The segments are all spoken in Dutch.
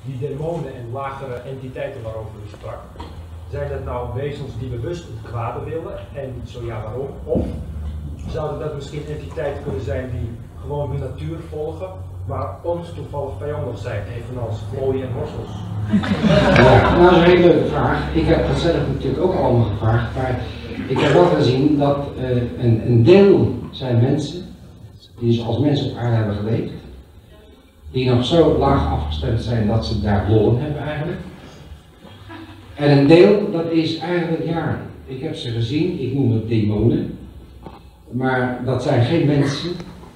die demonen en lagere entiteiten waarover u sprak, zijn dat nou wezens die bewust het kwade willen en zo ja waarom? Of zouden dat misschien entiteiten kunnen zijn die gewoon hun natuur volgen, maar ons toevallig vijandig zijn, evenals vlooien en morsels? Ja, nou dat is een hele leuke vraag. Ik heb dat zelf natuurlijk ook allemaal gevraagd, maar ik heb wel gezien dat een deel zijn mensen die dus als mensen op aarde hebben geleefd, die nog zo laag afgestemd zijn dat ze daar lol hebben eigenlijk. En een deel, dat is eigenlijk, ja, ik heb ze gezien, ik noem het demonen, maar dat zijn geen mensen.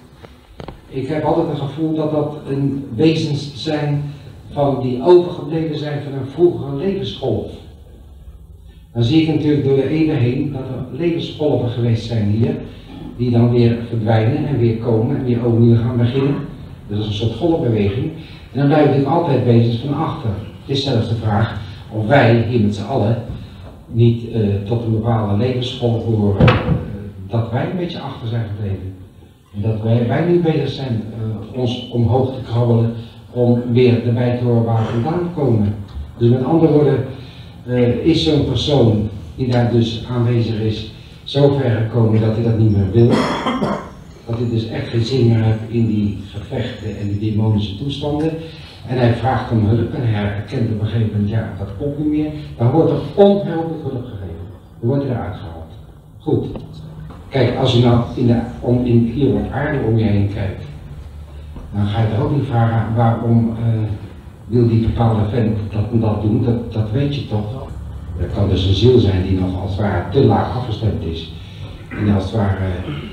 Ik heb altijd een gevoel dat dat een wezens zijn van die overgebleven zijn van een vroegere levensgolf. Dan zie ik natuurlijk door de eeuwen heen dat er levensgolven geweest zijn hier, die dan weer verdwijnen en weer komen en weer overnieuw gaan beginnen. Dus dat is een soort golfbeweging. En dan blijven natuurlijk altijd wezens van achter. Het is zelfs de vraag of wij hier met z'n allen niet tot een bepaalde levensgolf behoren, dat wij een beetje achter zijn gebleven. En dat wij nu bezig zijn ons omhoog te krabbelen om weer erbij te horen waar we vandaan komen. Dus met andere woorden, is zo'n persoon die daar dus aanwezig is, zo ver gekomen dat hij dat niet meer wil. Dat hij dus echt geen zin meer heeft in die gevechten en die demonische toestanden. En hij vraagt om hulp en hij herkent op een gegeven moment, ja, dat komt niet meer. Dan wordt er onherroepelijk hulp gegeven. Dan wordt hij eruit gehaald. Goed. Kijk, als je nou hier op aarde om je heen kijkt, dan ga je er ook niet vragen waarom wil die bepaalde vent dat en dat doen, dat weet je toch. Dat kan dus een ziel zijn die nog als het ware te laag afgestemd is. En als het ware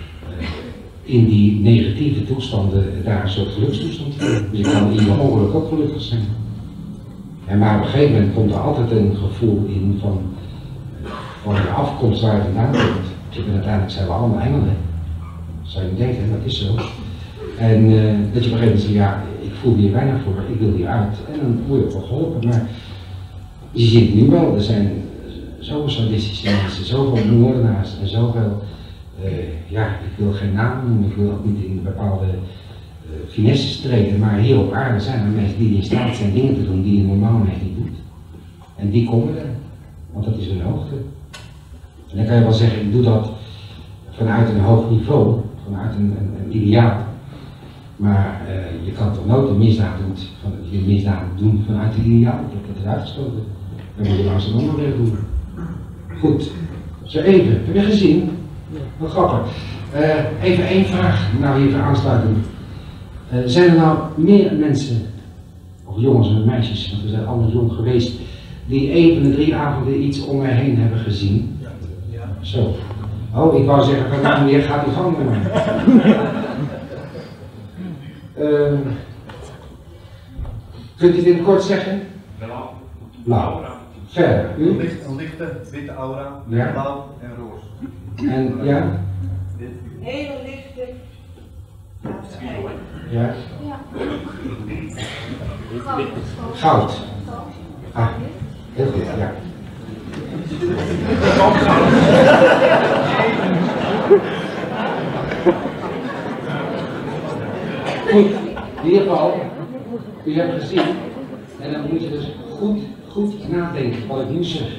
in die negatieve toestanden daar een soort gelukstoestand vindt. Dus je kan in je ongeluk ook gelukkig zijn. En maar op een gegeven moment komt er altijd een gevoel in van de afkomst waar je vandaan komt. En uiteindelijk zijn we allemaal engelen. Dat zou je denken, dat is zo. En dat je op een gegeven moment zegt, ja, ik voel hier weinig voor, ik wil hier uit. En dan word je ook wel geholpen. Maar je ziet het nu wel, er zijn zoveel sadistische mensen, zoveel moordenaars en zoveel, ja, ik wil geen namen noemen, ik wil ook niet in bepaalde finesses treden, maar hier op aarde zijn er mensen die in staat zijn dingen te doen die je normaal niet doet. En die komen er, want dat is hun hoogte. En dan kan je wel zeggen, ik doe dat vanuit een hoog niveau, vanuit een ideaal. Maar je kan toch nooit een misdaad doen vanuit een ideaal, dat is uitgesloten. Dan moet je langs een ander weer doen. Goed, zo even, heb je gezien? Wat grappig. Even één vraag, nou even aansluiten. Zijn er nou meer mensen, of jongens en meisjes, want we zijn allemaal jong geweest, die een van de 3 avonden iets om mij heen hebben gezien? Ja. Zo. Oh, ik wou zeggen, van nou meneer, gaat u gang met mij. Kunt u het in het kort zeggen? Blauw. Blauw. Verder. U? Een lichte witte aura, ja. Blauw en roze. En ja? Hele lichte. Ja. Ja. Goud. Ah, heel goed, ja. Goed, in ieder geval, u hebt gezien, en dan moet je dus goed nadenken wat ik nu zeg.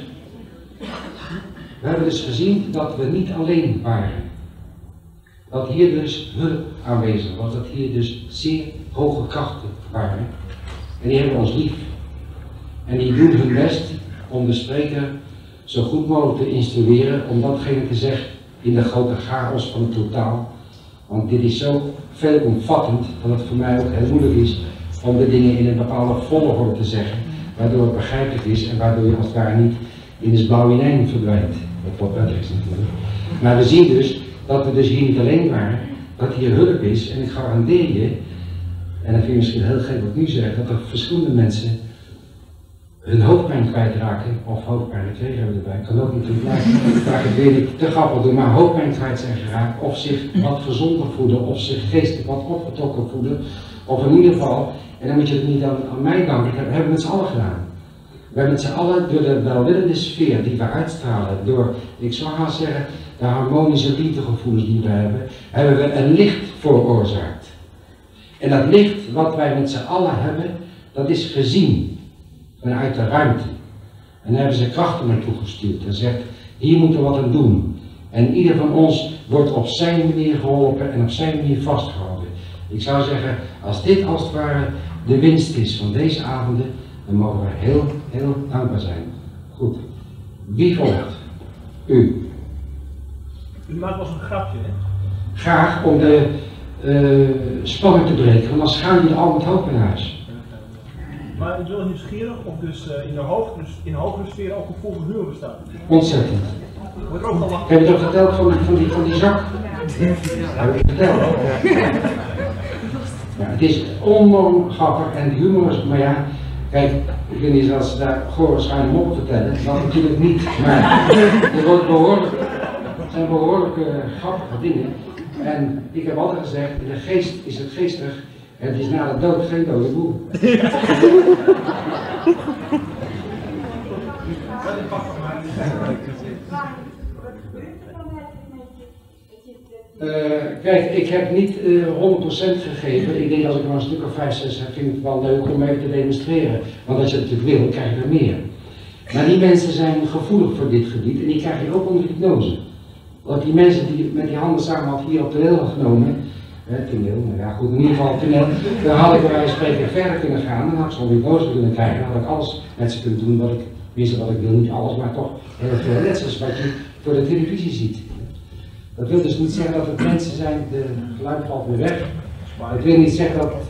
We hebben dus gezien dat we niet alleen waren. Dat hier dus hulp aanwezig was, dat hier dus zeer hoge krachten waren. En die hebben ons lief. En die doen hun best om de spreker zo goed mogelijk te instrueren om datgene te zeggen in de grote chaos van het totaal. Want dit is zo veelomvattend dat het voor mij ook heel moeilijk is om de dingen in een bepaalde volgorde te zeggen, waardoor het begrijpelijk is en waardoor je als het ware niet in de blauwinijn verdwijnt. Dat wordt prettig is natuurlijk. Maar we zien dus dat we dus hier niet alleen waren, dat hier hulp is en ik garandeer je, en dat vind je misschien heel gek wat ik nu zeg, dat er verschillende mensen hun hoofdpijn kwijtraken, of hoofdpijn gekregen hebben erbij, kan ook natuurlijk, maar ik weer niet te grappig doen, maar hoofdpijn kwijt zijn geraakt, of zich wat gezonder voelen, of zich geestelijk wat opgetrokken voelen, of in ieder geval, en dan moet je het niet aan mij danken, dat hebben we met z'n allen gedaan. We hebben met z'n allen door de welwillende sfeer die we uitstralen, door, ik zou gaan zeggen, de harmonische liefdegevoelens die we hebben we een licht veroorzaakt. En dat licht wat wij met z'n allen hebben, dat is gezien vanuit de ruimte. En daar hebben ze krachten naartoe gestuurd en zegt, hier moeten we wat aan doen. En ieder van ons wordt op zijn manier geholpen en op zijn manier vastgehouden. Ik zou zeggen, als dit als het ware de winst is van deze avonden, dan mogen we heel, heel dankbaar zijn. Goed. Wie volgt? U. U maakt wel eens een grapje, hè? Graag om de spanning te breken, want dan gaan jullie al met hoop naar huis. Maar ik ben wel nieuwsgierig of dus in de hogere sfeer ook een vol verhuur bestaat. Ontzettend. Wordt er ook al Heb je toch verteld van die zak? Heb ik verteld? Ja, het is enorm grappig en de humor is, maar ja, kijk, ik weet niet of ze daar gewoon waarschijnlijk op vertellen, dat natuurlijk niet, maar het zijn behoorlijk grappige dingen. En ik heb altijd gezegd, in de geest is het geestig, het is na de dood geen dode boel. Kijk, ik heb niet 100% gegeven. Ik denk als ik er een stuk of 5, 6 heb, vind ik het wel leuk om even te demonstreren. Want als je het natuurlijk wil, krijg je er meer. Maar die mensen zijn gevoelig voor dit gebied en die krijg je ook onder hypnose. Want die mensen die met die handen samen had hier op toneel genomen, toneel, nou ja goed, in ieder geval toneel, dan had ik bij wijze van spreken verder kunnen gaan, dan had ik zo'n hypnose kunnen krijgen, dan had ik alles met ze kunnen doen wat ik wist wat ik wil, niet alles, maar toch heel veel, net zoals wat je voor de televisie ziet. Dat wil dus niet zeggen dat het mensen zijn, de geluid valt weer weg. Het wil niet zeggen dat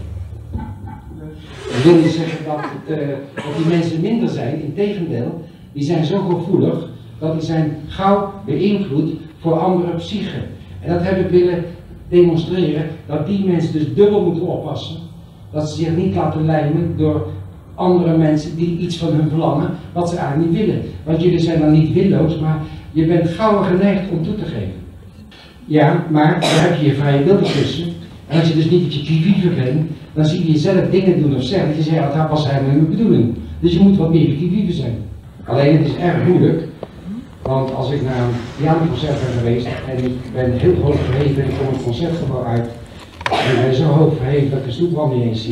die mensen minder zijn, integendeel, die zijn zo gevoelig dat die zijn gauw beïnvloed voor andere psychen. En dat heb ik willen demonstreren, dat die mensen dus dubbel moeten oppassen, dat ze zich niet laten leiden door andere mensen die iets van hun verlangen, wat ze eigenlijk niet willen. Want jullie zijn dan niet willoos, maar je bent gauw geneigd om toe te geven. Ja, maar daar heb je je vrije wil tussen. En als je dus niet op je kievieven bent, dan zie je jezelf dingen doen of zeggen. Dat je zegt, dat was helemaal niet mijn bedoeling. Dus je moet wat meer kievieven zijn. Alleen het is erg moeilijk. Want als ik naar een pianoconcert ben geweest en ik ben heel hoog verheven en ik kom het concertgebouw uit. En ik ben zo hoog verheven dat ik de stoepwand niet eens zie.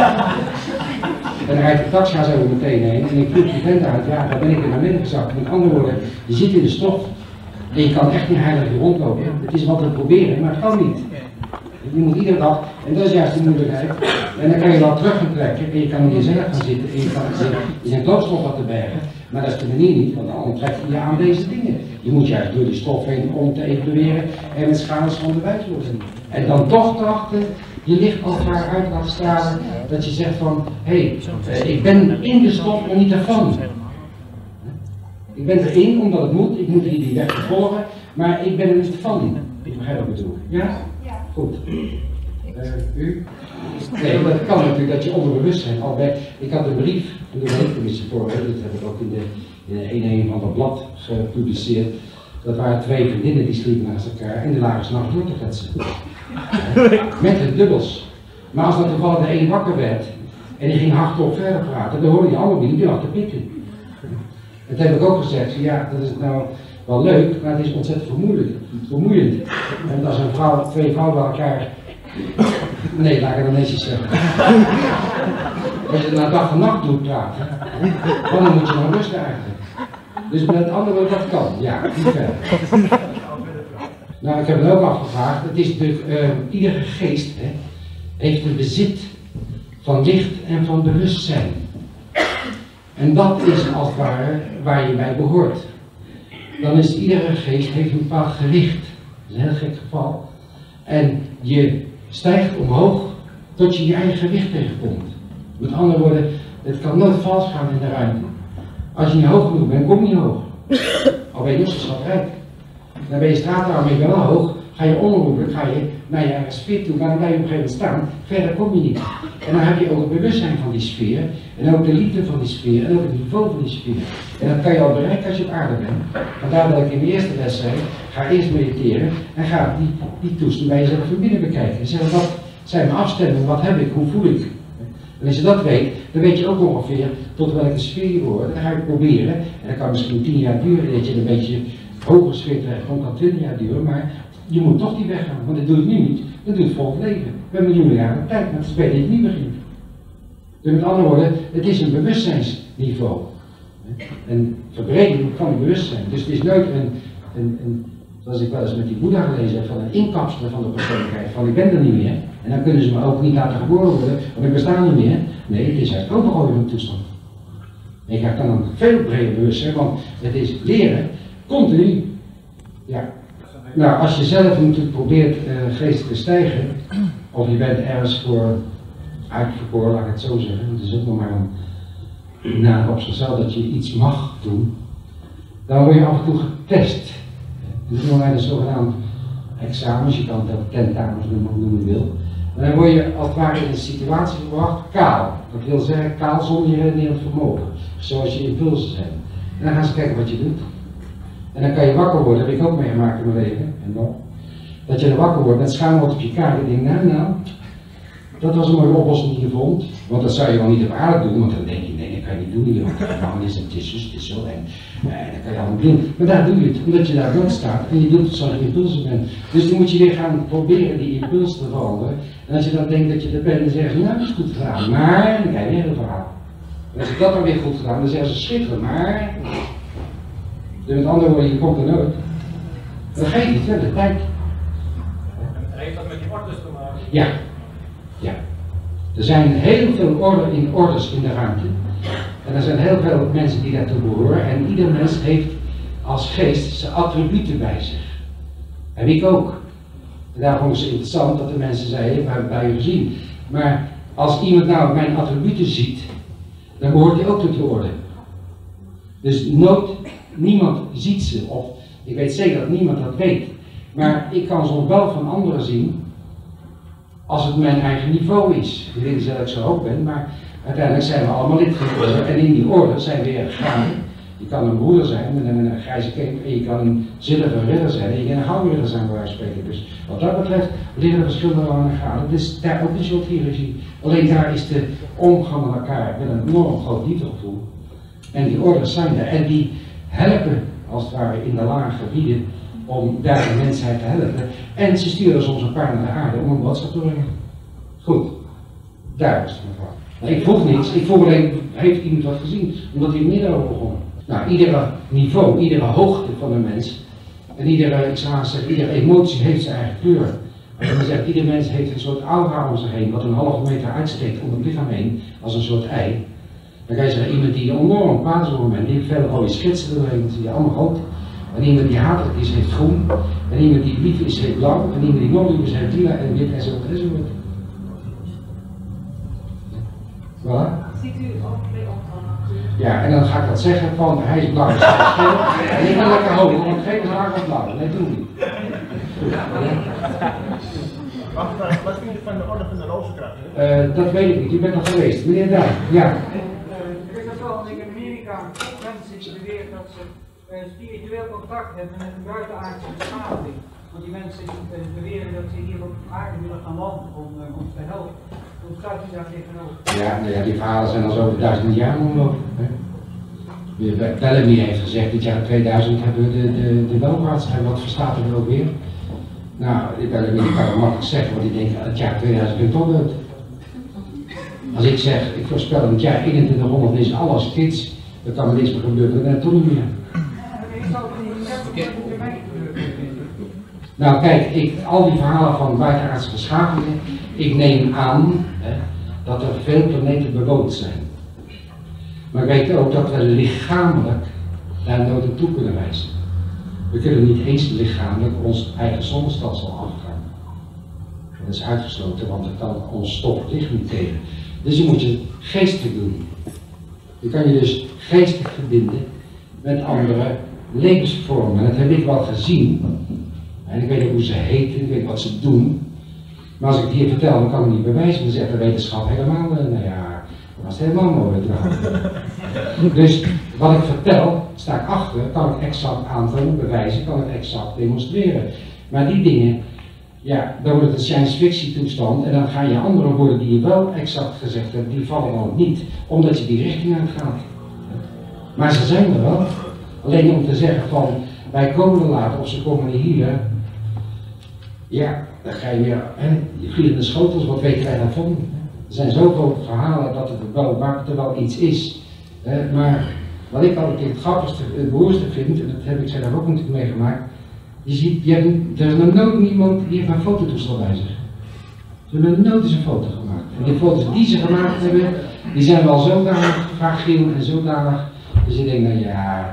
En dan rijdt de taxi zo meteen heen en ik roep die vent uit, ja, daar ben ik in naar midden gezakt. Met andere woorden, je zit in de stof. En je kan echt niet heilig rondlopen. Het is wat we proberen, maar het kan niet. Je moet iedere dag, en dat is juist de moeilijkheid. En dan kan je wel terug gaan trekken en je kan in jezelf gaan zitten en je kan je zijn doodstof laten bergen. Maar dat is de manier niet, want dan trek je je aan deze dingen. Je moet juist door die stof heen om te evalueren en met schades van de wijs worden. En dan toch trachten je licht als het ware uit laten stralen, dat je zegt van, hé, ik ben in de stof, maar niet ervan. Ik ben erin omdat het moet, ik moet hier die weg volgen, maar ik ben er niet van. Ik begrijp wat ik bedoel. Ja? Ja. Goed. U? Nee, dat kan natuurlijk dat je onderbewustzijn al bij. Ik had een brief van de Weekcommissie voor, dat heb ik ook in de 1 van dat blad gepubliceerd. Dat waren 2 vriendinnen die sliepen naast elkaar en die lagen 's nachts door te kletsen. Met hun dubbels. Maar als dat toevallig de een wakker werd en die ging hardop verder praten, dan hoorde die andere niet, die lag te pikken. Dat heb ik ook gezegd, ja, dat is nou wel leuk, maar het is ontzettend vermoeiend. En als een vrouw, 2 vrouwen bij elkaar, nee, laat ik het dan netjes zeggen. Als je na dag en nacht doet praten, dan moet je nog rusten eigenlijk. Dus met andere woorden, dat kan, ja, niet verder. Nou, ik heb het ook afgevraagd, het is natuurlijk, iedere geest heeft een bezit van licht en van bewustzijn. En dat is als het ware waar je bij behoort. Dan is iedere geest heeft een bepaald gewicht. Dat is een heel gek geval. En je stijgt omhoog tot je je eigen gewicht tegenkomt. Met andere woorden, het kan nooit vals gaan in de ruimte. Als je niet hoog genoeg bent, kom je niet hoog. Al ben je nog zo schatrijk. Dan ben je straatarm, ik ben wel hoog, ga je onherroepelijk, ga je naar je eigen sfeer toe, maar dan blijf je op een gegeven moment staan, verder kom je niet. En dan heb je ook het bewustzijn van die sfeer, en ook de liefde van die sfeer, en ook het niveau van die sfeer. En dat kan je al bereiken als je op aarde bent. Vandaar dat ik in de eerste les zei, ga eerst mediteren en ga die toestand bij jezelf van binnen bekijken. En zeg, wat zijn mijn afstemmingen, wat heb ik, hoe voel ik? En als je dat weet, dan weet je ook ongeveer tot welke sfeer je hoort. Dan ga je het proberen, en dat kan misschien 10 jaar duren, dat je een beetje hoger sfeer terechtkomt, kan 20 jaar duren, maar je moet toch die weg gaan, want dat doe ik nu niet, dat doet het volgend leven. We hebben miljoenen jaren tijd, maar het is beter dat je niet begint. Dus met andere woorden, het is een bewustzijnsniveau. Een verbreding van het bewustzijn. Dus het is nooit zoals ik wel eens met die Boeddha gelezen heb, van een inkapselen van de persoonlijkheid. Van ik ben er niet meer. En dan kunnen ze me ook niet laten geboren worden, want ik besta niet meer. Nee, het is juist overal een toestand. En je krijgt dan een veel breder bewustzijn, want het is leren, continu. Ja. Nou, als je zelf natuurlijk probeert geestelijk te stijgen, of je bent ergens voor uitverkoren, laat ik het zo zeggen, het is ook nog maar een naam op zichzelf dat je iets mag doen, dan word je af en toe getest. Dat noemen wij de zogenaamde examens, je kan het ook tentamens noemen hoe je wil. Maar dan word je als het ware in een situatie gebracht, kaal. Dat wil zeggen kaal zonder je redenerend vermogen, zoals je impulsen zijn. En dan gaan ze kijken wat je doet. En dan kan je wakker worden, dat heb ik ook meegemaakt in mijn leven, en nog. Dat je er wakker wordt met schaamrood op je kaart en denkt, nou, dat was een mooie oplossing die je vond. Want dat zou je wel niet op aarde doen, want dan denk je, nee, dat kan je niet doen hier. Want het is zo eng. Nee, dat kan je allemaal doen. Maar daar doe je het, omdat je daar dood staat en je doet het zoals je impulsen bent. Dus dan moet je weer gaan proberen die impulsen te veranderen. En als je dan denkt dat je er bent, dan zeggen ze, nou, dat is goed gedaan. Maar, dan krijg je weer een verhaal. En als je dat dan weer goed gedaan, dan zeggen ze, schitterend, maar... Dus met andere woorden, je komt er nooit. Dan geef je het wel de tijd. Heeft dat met die orders te maken? Ja. Ja. Er zijn heel veel orders in de ruimte. En er zijn heel veel mensen die daartoe behoren. En ieder mens heeft als geest zijn attributen bij zich. En ik ook. En daarom is het interessant dat de mensen zeiden, we hebben bij u gezien. Maar als iemand nou mijn attributen ziet, dan behoort hij ook tot de orde. Dus niemand ziet ze. Of ik weet zeker dat niemand dat weet. Maar ik kan soms wel van anderen zien. Als het mijn eigen niveau is. Ik weet niet dat ik zo hoog ben, maar uiteindelijk zijn we allemaal lid geworden. En in die orde zijn we weer gegaan. Je kan een broeder zijn met een grijze cape en je kan een zilveren ridder zijn en je kan een gouden ridder zijn bij wijze van spreken. Dus wat dat betreft liggen er verschillende aan de graden. Het is daar ook een soort hiërarchie. Alleen daar is de omgang met elkaar met een enorm groot dieptegevoel. En die orders zijn er en die helpen als het ware in de lage gebieden om daar de mensheid te helpen. En ze sturen soms een paar naar de aarde om een boodschap te brengen. Goed, daar is het mevrouw. Nou, ik vroeg niets, ik vroeg alleen, heeft iemand wat gezien? Omdat hij midden over begon. Nou, iedere niveau, iedere hoogte van een mens, en iedere emotie heeft zijn eigen kleur. Als je zegt, ieder mens heeft een soort aura om zich heen, wat een halve meter uitsteekt om het lichaam heen, als een soort ei. Dan kan je zeggen, iemand die enorm paas over bent, die heeft veel rode schetsen doorheen, dat zie je allemaal rood. En iemand die hatelijk is, heeft groen. En iemand die lief is, heeft blauw. En iemand die nog lief is, heeft lila en wit enzovoort. Voilà. Ziet u ook bij ons? Ja, en dan ga ik dat zeggen van, hij is blauw, dus hij is geel. En ik ben lekker hoog, want geel is laag of blauw. Nee, doe niet. Wat vind je van de orde van de Rozenkrans? Dat weet ik niet, u bent al geweest. Meneer Dijk, ja. Ik weet dat wel, in Amerika mensen die beweren dat ze spiritueel contact hebben met een buitenaardse beschaving. Want die mensen die beweren dat ze hier op aarde willen gaan landen om ons te helpen. Hoe staat u daar tegenover? Ja, nou ja, die verhalen zijn al zo over 1000 jaar omlopen. Bellamy heeft gezegd, dit jaar 2000 hebben we de welvaarts. En wat verstaat er ook weer? Nou, Bellamy kan het makkelijk zeggen, want die denkt, het jaar 2000 ben ik toch dood. Als ik zeg, ik voorspel in het jaar 2100 is alles kids, dan kan er niks meer gebeuren, dan toch niet meer. Nou kijk, al die verhalen van buitenaardse beschavingen, ik neem aan dat er veel planeten bewoond zijn. Maar ik weet ook dat we lichamelijk daar nooit naartoe kunnen wijzen. We kunnen niet eens lichamelijk ons eigen zonnestelsel afgaan. Dat is uitgesloten, want het kan ons stof licht niet tegen. Dus je moet je geestelijk doen. Je kan je dus geestelijk verbinden met andere levensvormen. Dat heb ik wel gezien. En ik weet ook hoe ze heten, ik weet wat ze doen. Maar als ik het hier vertel, dan kan ik niet bewijzen. Dan zegt de wetenschap helemaal, nou ja, dat was helemaal mooi. Dus wat ik vertel, sta ik achter, kan ik exact aantonen, bewijzen, kan ik exact demonstreren. Maar die dingen, ja, dan wordt het een science fiction toestand en dan gaan je andere woorden die je wel exact gezegd hebt, die vallen dan niet, omdat je die richting uitgaat. Maar ze zijn er wel. Alleen om te zeggen van, wij komen er later of ze komen hier, ja, dan ga je weer, je vliegende schotels, wat weten wij daarvan? Er zijn zoveel verhalen dat er wel iets is. Maar wat ik altijd het grappigste, het beroerdste vind, en dat heb ik zelf ook natuurlijk meegemaakt, je ziet, er is nog nooit niemand die heeft een fototoestel bij zich. Ze hebben nog nooit eens een foto gemaakt. En die foto's die ze gemaakt hebben, die zijn wel zodanig fragiel en zodanig, dus je denkt, nou ja,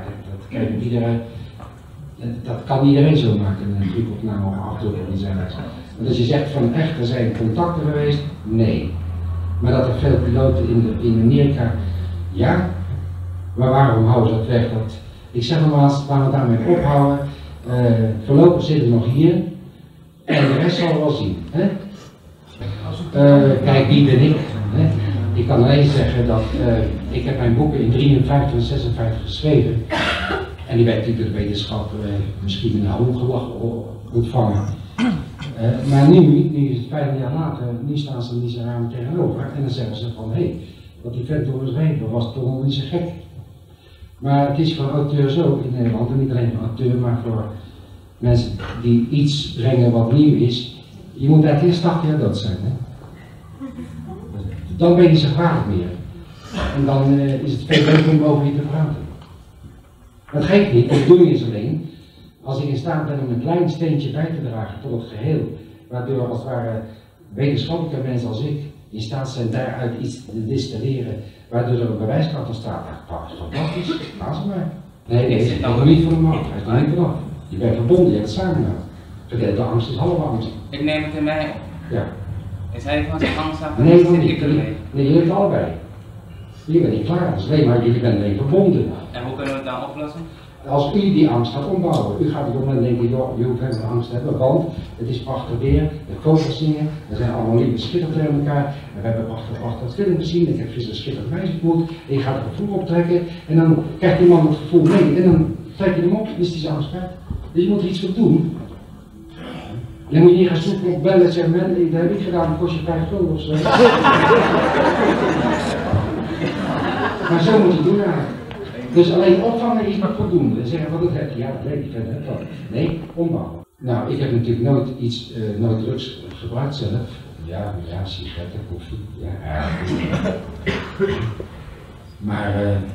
dat kan iedereen zo maken, een drukopname of afdrukken die zijn. Maar als je zegt van echt, er zijn contacten geweest, nee. Maar dat er veel piloten in Amerika, ja, maar waarom houden ze dat weg? Ik zeg nogmaals, waar we daarmee ophouden, voorlopig zitten we nog hier en de rest zal wel zien. Hè? Kijk, wie ben ik? Hè? Ik kan alleen zeggen dat ik heb mijn boeken in 53 en 56 geschreven. En die werd natuurlijk de wetenschap misschien een hoongelach ontvangen. Maar nu is het 15 jaar later, nu staan ze niet zo raar tegenover. En dan zeggen ze van, hé, wat die vent door ons schreven was toch nog niet zo gek. Maar het is voor auteurs ook in Nederland, en niet alleen voor auteurs, maar voor mensen die iets brengen wat nieuw is. Je moet eigenlijk eerst 80 jaar dood zijn. Hè? Dan ben je niet zo gevaarlijk meer. En dan is het veel leuker om over je te praten. Dat geeft niet, de bedoeling is alleen, als ik in staat ben om een klein steentje bij te dragen tot het geheel, waardoor als het ware wetenschappelijke mensen als ik in staat zijn daaruit iets te distilleren, waardoor er een bewijskant ontstaat, dat is fantastisch, laat ze maar. Nee, dat is nog niet voor de markt, hij is nog niet vanaf. Je bent verbonden, je hebt het samen gedaan. Gedeelde angst is halve angst. Ik neem het in mij op. Ja. Is hij van zijn angst af? Nee, nog niet. Nee, je hebt allebei. Je bent niet klaar, dat is alleen maar, je bent alleen verbonden. En hoe kunnen we het dan oplossen? Als u die angst gaat ombouwen, u gaat op het moment denken, joh, je hoeft helemaal angst te hebben, want het is prachtig weer, de vogels zingen, er zijn allemaal lieve schitters tegen elkaar, en we hebben prachtig film gezien, ik heb gisteren een schitterend meisje ontmoet, en je gaat het gevoel optrekken, en dan krijgt die man het gevoel mee, en dan trek je hem op, en is die zijn angst kwijt. Dus je moet er iets voor doen. Dan moet je niet gaan zoeken op bellen en zeggen, man, dat heb ik gedaan, dat kost je 5 gulden of zo. Maar zo moet je doen eigenlijk. Dus alleen opvangen is maar voldoende. Zeggen wat het heb, ja dat weet ik verder dat. Nee, ombouwen. Nou, ik heb natuurlijk nooit drugs gebruikt zelf. Ja, sigaretten, koffie, ja. Maar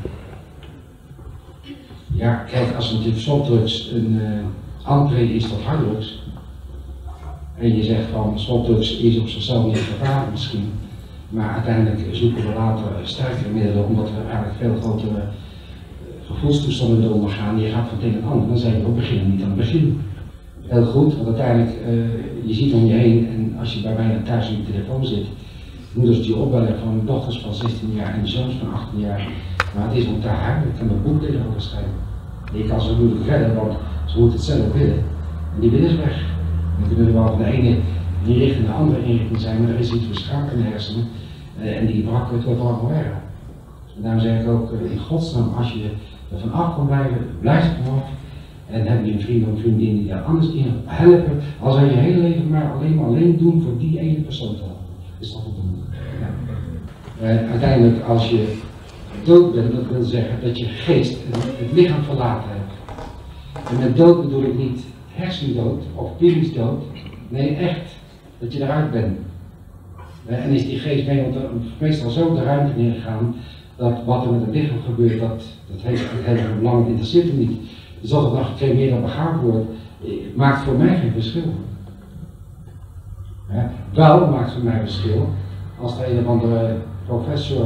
ja, kijk, als natuurlijk softdrugs een entree is tot harddrugs. En je zegt van softdrugs is op zichzelf niet gevaarlijk misschien. Maar uiteindelijk zoeken we later sterkere middelen omdat we eigenlijk veel grotere gevoelstoestanden eronder gaan. Je gaat van het een en ander, dan zijn we op beginnen niet aan het begin. Heel goed, want uiteindelijk, je ziet om je heen en als je bij mij thuis op je telefoon zit, moeders die opbellen van dochters van 16 jaar en zoons van 18 jaar. Maar het is om te huilen, ik kan een boek tegenover schrijven. Je kan ze moeilijk redden, want ze moeten het zelf willen. En die willen is weg. Dan kunnen we wel van de ene inrichting naar de andere inrichting zijn, maar er is iets verschaald in de hersenen. En die brakken het wordt allemaal erger. En daarom zeg ik ook, in godsnaam, als je er van af kan blijven, blijf er vanaf. En heb je een vriend of een vriendin die daar anders in helpen, al zou je hele leven maar alleen doen voor die ene persoon te helpen. Is dat voldoende? Ja. Uiteindelijk, als je dood bent, dat wil zeggen dat je geest het lichaam verlaten hebt. En met dood bedoel ik niet hersendood of lichaamsdood, nee echt, dat je eruit bent. En is die geest meestal zo de ruimte ingegaan dat wat er met het lichaam gebeurt, dat heeft het hele belang, het interesseert hem niet. Dus als het nog gecremeerd begraven wordt, maakt voor mij geen verschil. Wel maakt voor mij een verschil als er een of andere professor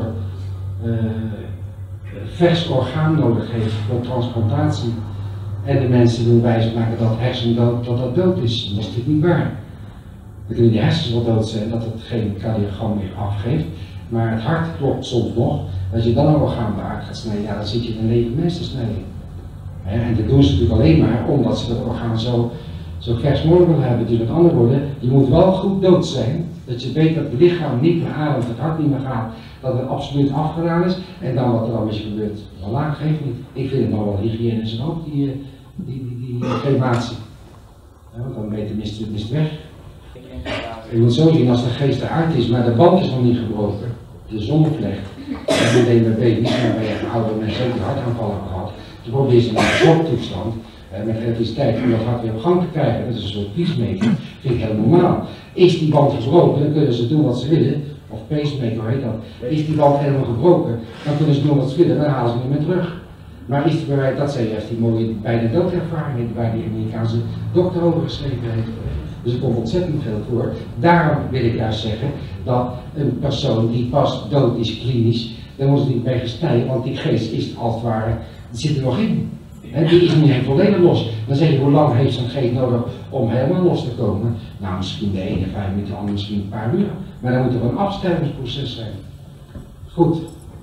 vers orgaan nodig heeft voor transplantatie en de mensen wil wijsmaken dat hersendood dat dood is. Dat is natuurlijk niet waar. Dan kunnen die hersens wel dood zijn, dat het geen cardiogram meer afgeeft, maar het hart klopt soms nog. Als je dan een orgaan eruit gaat snijden, ja, dan zit je een leven mens te snijden. En dat doen ze natuurlijk alleen maar omdat ze dat orgaan zo vers mogelijk willen hebben. Dus met andere woorden, je moet wel goed dood zijn, dat je weet dat het lichaam niet meer ademt, het hart niet meer gaat, dat het absoluut afgedaan is. En dan wat er dan met je gebeurt, voilà, geeft niet. Ik vind het nog wel hygiënisch ook, die crematie. Want dan ben je tenminste weg. Je moet zo zien, als de geest eruit is, maar de band is nog niet gebroken, de zonnevlecht, en niet alleen bij baby's, maar bij oudere mensen ook die hartaanvallen hebben gehad, dan probeer je in een shoktoestand met elektriciteit om dat hart weer op gang te krijgen. Dat is een soort peacemaker, vind ik heel normaal. Is die band gebroken, dan kunnen ze doen wat ze willen, of pacemaker, hoe heet dat, is die band helemaal gebroken, dan kunnen ze nog wat schudden en dan halen ze hem niet meer terug. Maar is het bewijs, dat zijn juist die mooie bijna doodervaringen waar die Amerikaanse dokter over geschreven heeft. Dus er komt ontzettend veel voor. Daarom wil ik juist zeggen dat een persoon die pas dood is klinisch, daar moet ze niet bij gestijgen, want die geest is als het ware, die zit er nog in. He, die is niet helemaal volledig los. Dan zeg je, hoe lang heeft zo'n geest nodig om helemaal los te komen? Nou, misschien de ene 5 minuten, de andere misschien een paar uur. Maar dan moet er een afstervingsproces zijn. Goed.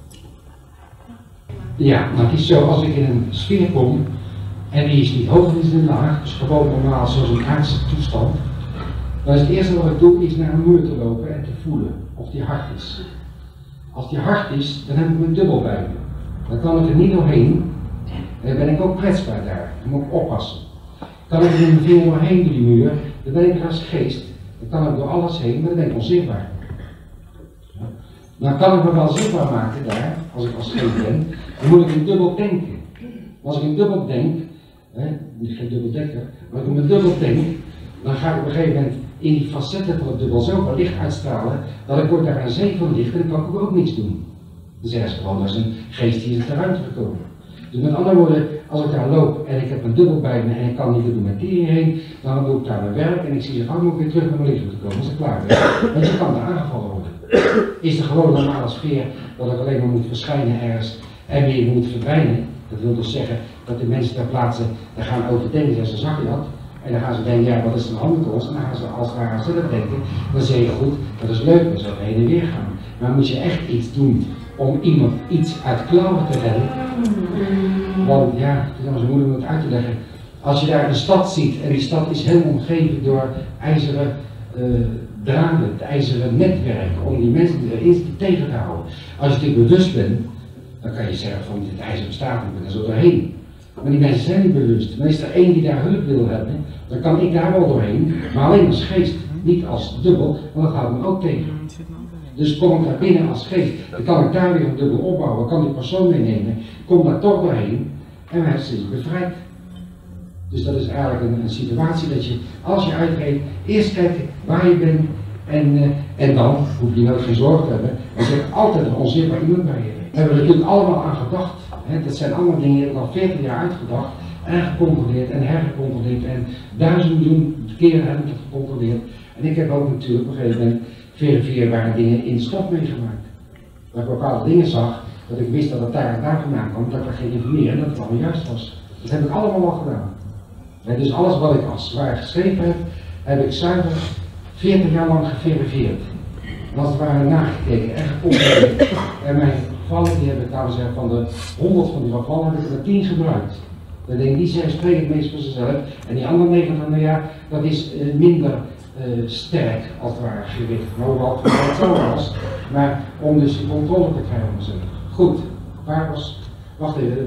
Ja, maar het is zo, als ik in een sfeer kom, en die is niet hoog en is niet laag, dus gewoon normaal zoals een aardse toestand, dan is het eerste wat ik doe, is naar een muur te lopen en te voelen of die hard is. Als die hard is, dan heb ik mijn dubbel bij me. Dan kan ik er niet doorheen, en dan ben ik ook kwetsbaar daar, dan moet ik oppassen. Kan ik er met mijn vinger doorheen door die muur, dan ben ik er als geest, dan kan ik door alles heen, maar dan ben ik onzichtbaar. Dan kan ik me wel zichtbaar maken daar, als ik als geest ben, dan moet ik een dubbel denken. Als ik een dubbel denk, geen dubbeldekker, maar als ik een dubbel denk, dan ga ik op een gegeven moment in die facetten van het dubbel zoveel licht uitstralen, dat ik word daar een zee van licht en dan kan ik ook niks doen. Dan zeggen ze gewoon, dat is een geest die is uit de ruimte gekomen. Dus met andere woorden, als ik daar loop en ik heb een dubbel bij me en ik kan niet door de materie heen, dan doe ik daar mijn werk en ik zie ze gauw moet ik weer terug naar mijn lichaam te komen als ik klaar ben. Want je kan daar aangevallen worden. Is er gewoon een normale sfeer dat ik alleen maar moet verschijnen ergens en weer moet verdwijnen? Dat wil dus zeggen dat de mensen ter plaatse daar gaan overdenken, zeggen ze, zag je dat? En dan gaan ze denken, ja, wat is een handenkost? En dan gaan ze als het ware zelf denken, dan zeg je goed, dat is leuk, dan zou je heen en weer gaan. Maar moet je echt iets doen om iemand iets uit klauwen te redden? Want ja, het is allemaal zo moeilijk om het uit te leggen. Als je daar een stad ziet en die stad is helemaal omgeven door ijzeren draden, het ijzeren netwerk, om die mensen erin tegen te houden. Als je natuurlijk bewust bent, dan kan je zeggen van dit ijzer bestaat niet, maar daar zo doorheen. Maar die mensen zijn niet bewust. Maar is er één die daar hulp wil hebben, dan kan ik daar wel doorheen, maar alleen als geest, niet als dubbel, want dat houdt me ook tegen. Dus kom ik daar binnen als geest, dan kan ik daar weer een dubbel opbouwen, kan die persoon meenemen, kom daar toch doorheen en hij is bevrijd. Dus dat is eigenlijk een situatie dat je, als je uitreed, eerst kijken waar je bent en dan hoef je nooit geen zorgen te hebben, want je hebt altijd een onzichtbaar iemand bij je. Daar hebben we natuurlijk allemaal aan gedacht. Hè? Dat zijn allemaal dingen die ik al 40 jaar uitgedacht en gecontroleerd en hergecontroleerd en duizenden keren heb ik het gecontroleerd. En ik heb ook natuurlijk op een gegeven moment verifieerbare dingen in de stof meegemaakt. Dat ik bepaalde dingen zag, dat ik wist dat het daar en daar vandaan kwam, dat ik er ging informeren en dat het allemaal juist was. Dat heb ik allemaal al gedaan. En dus alles wat ik als waar geschreven heb, heb ik zuiver 40 jaar lang geverifieerd. En als het ware nagekeken en gecontroleerd. En mijn gevallen, die heb ik, laten we zeggen, van de 100 van die gevallen heb ik er 10 gebruikt. Dan denk ik, die spreekt het meest voor zichzelf. En die andere 90, nou ja, dat is minder sterk als het ware gewicht. Maar hoewel het zo was. Maar om dus die controle te krijgen. Goed, waar was, wacht even,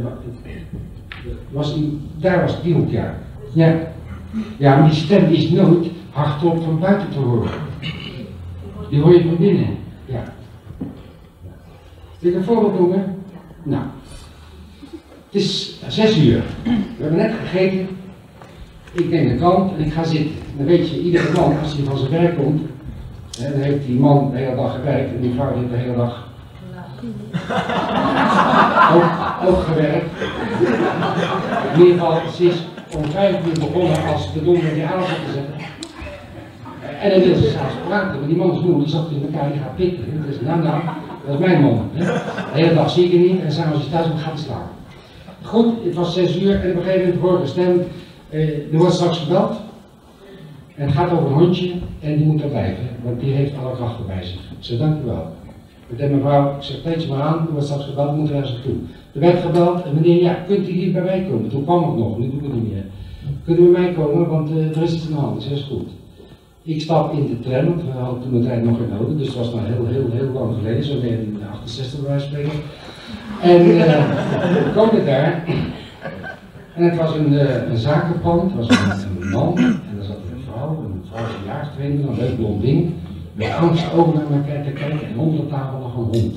daar was die hoek, ja. Ja. Ja, maar die stem is nooit hardop van buiten te horen. Die hoor je van binnen. Ja. Wil ik een voorbeeld noemen? Nou. Het is 6 uur. We hebben net gegeten. Ik neem de krant en ik ga zitten. Dan weet je, iedere man, als hij van zijn werk komt, dan heeft die man de hele dag gewerkt en die vrouw heeft de hele dag ook gewerkt. In ieder geval, ze is om 5 uur begonnen als de donder die aan te zetten. En dan wil ze s'avonds praten, maar die man is moe, die zat in elkaar, die gaat pikken. Dus nou, dat is mijn man. Hè. De hele dag zie ik hem niet en s'avonds is hij thuis en gaat slapen. Goed, het was 6 uur en op een gegeven moment hoor ik een stem, er wordt straks gebeld. En het gaat over een hondje en die moet er blijven, want die heeft alle krachten bij zich. Ik zeg, dank u wel. Ik zei, mevrouw, ik zeg, kleed je maar aan, er wordt straks gebeld, we moeten ergens naartoe. Er werd gebeld en meneer, ja, kunt u hier bij mij komen? Toen kwam ik nog, nu doe ik het niet meer. Kunt u bij mij komen, want er is iets aan de hand. Ik zeg, is goed. Ik stap in de tram, want we hadden toen de trein nog in nodig, dus het was maar heel lang geleden, zo 1968 bij wijze van spreken. En toen kwam ik daar, en het was een zakenpand, het was een man, en daar zat een vrouw is een jaar geleden, een leuk blond ding, met angst over naar mij te kijken en onder de tafel nog een hond.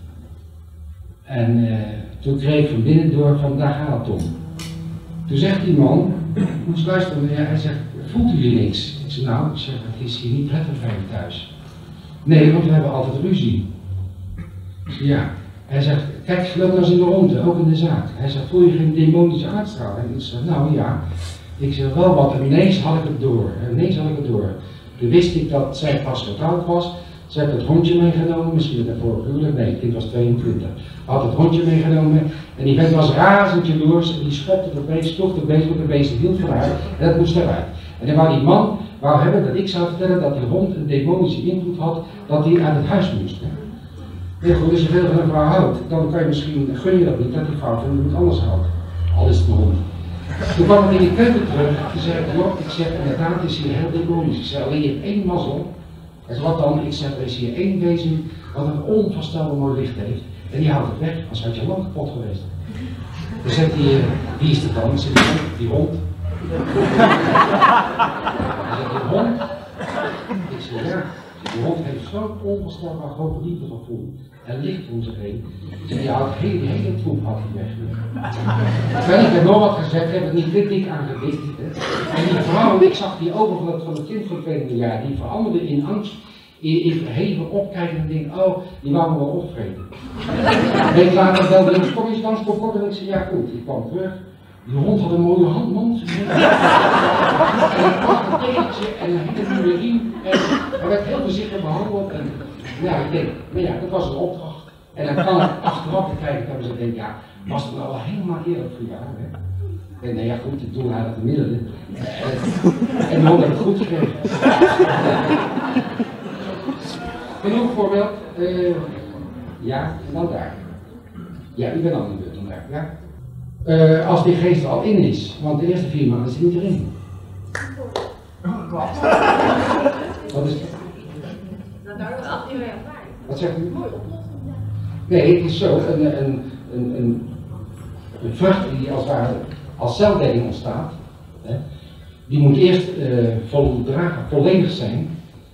En toen kreeg ik van binnen door van daar gaat het om. Toen zegt die man, moet je luisteren, hij zegt, voelt u hier niks? Ik zeg, nou, het is hier niet prettig bij u thuis. Nee, want we hebben altijd ruzie. Ja. Hij zegt, kijk, loop nou eens in de ronde, ook in de zaak. Hij zegt, voel je geen demonische uitstraling? En ik zeg, nou ja. Ik zeg wel wat, en ineens had ik het door. Toen wist ik dat zij pas getrouwd was. Ze had het hondje meegenomen, misschien het vorige huwelijk, nee, het kind was 22. Had het hondje meegenomen en die vent was razend jaloers en die schopte het beest, sloeg het beest op het beest, hield van haar en dat moest eruit. En dan wou die man hebben dat ik zou vertellen dat die hond een demonische invloed had, dat hij uit het huis moest. Heel goed, als je veel van een vrouw houdt, dan kan je misschien, gun je dat niet, dat die vrouw van iemand anders houdt. Al is het een hond. Toen kwam ik in de keuken terug, toen zei ik, joh, ik zeg inderdaad, is hier heel demonisch. Ik zei, alleen je hebt één mazzel. Hij zei, wat dan? Ik zeg, er is hier één wezen wat een onvoorstelbaar mooi licht heeft. En die houdt het weg, als had je lang kapot geweest. Dan zegt hij, wie is het dan? Ik zeg, die hond. Hij zegt, die hond? Ik zeg, ja. Die hond heeft zo'n onvoorstelbaar hoog liefdegevoel en licht om zich heen. Die houdt de hele troep had hij weg. Ik heb nog wat gezegd, ik heb het niet dik aangedikt. En die vrouw, ik zag die ogen van het kind van 2 jaar, die veranderde in angst, in verheven opkijken en denk, oh, die wou me wel opvreten. Een week later belde ik, kom eens langs, kom en ik zei, ja goed, ik kwam terug. Die hond had een mooie handmond. En een prachtig tegeltje en een hele nieuwe riem. En hij werd heel voorzichtig behandeld. En ja, ik denk, maar ja, dat was een opdracht. En dan kan ik achteraf kijken en ze denken, ja, was het nou wel helemaal eerlijk voor jou? Hè? En nee, ja goed, ik doe hij dat de middelen. En dan had ik het goed gekregen. Genoeg voorbeeld. Ja, en dan daar. Ja, u bent al in de beurt dan daar. Ja? Als die geest er al in is, want de eerste 4 maanden is hij niet erin. Wat is het? Wat zegt u? Nee, het is zo, een vrucht die als het ware als celdeling ontstaat, hè, die moet eerst volledig zijn,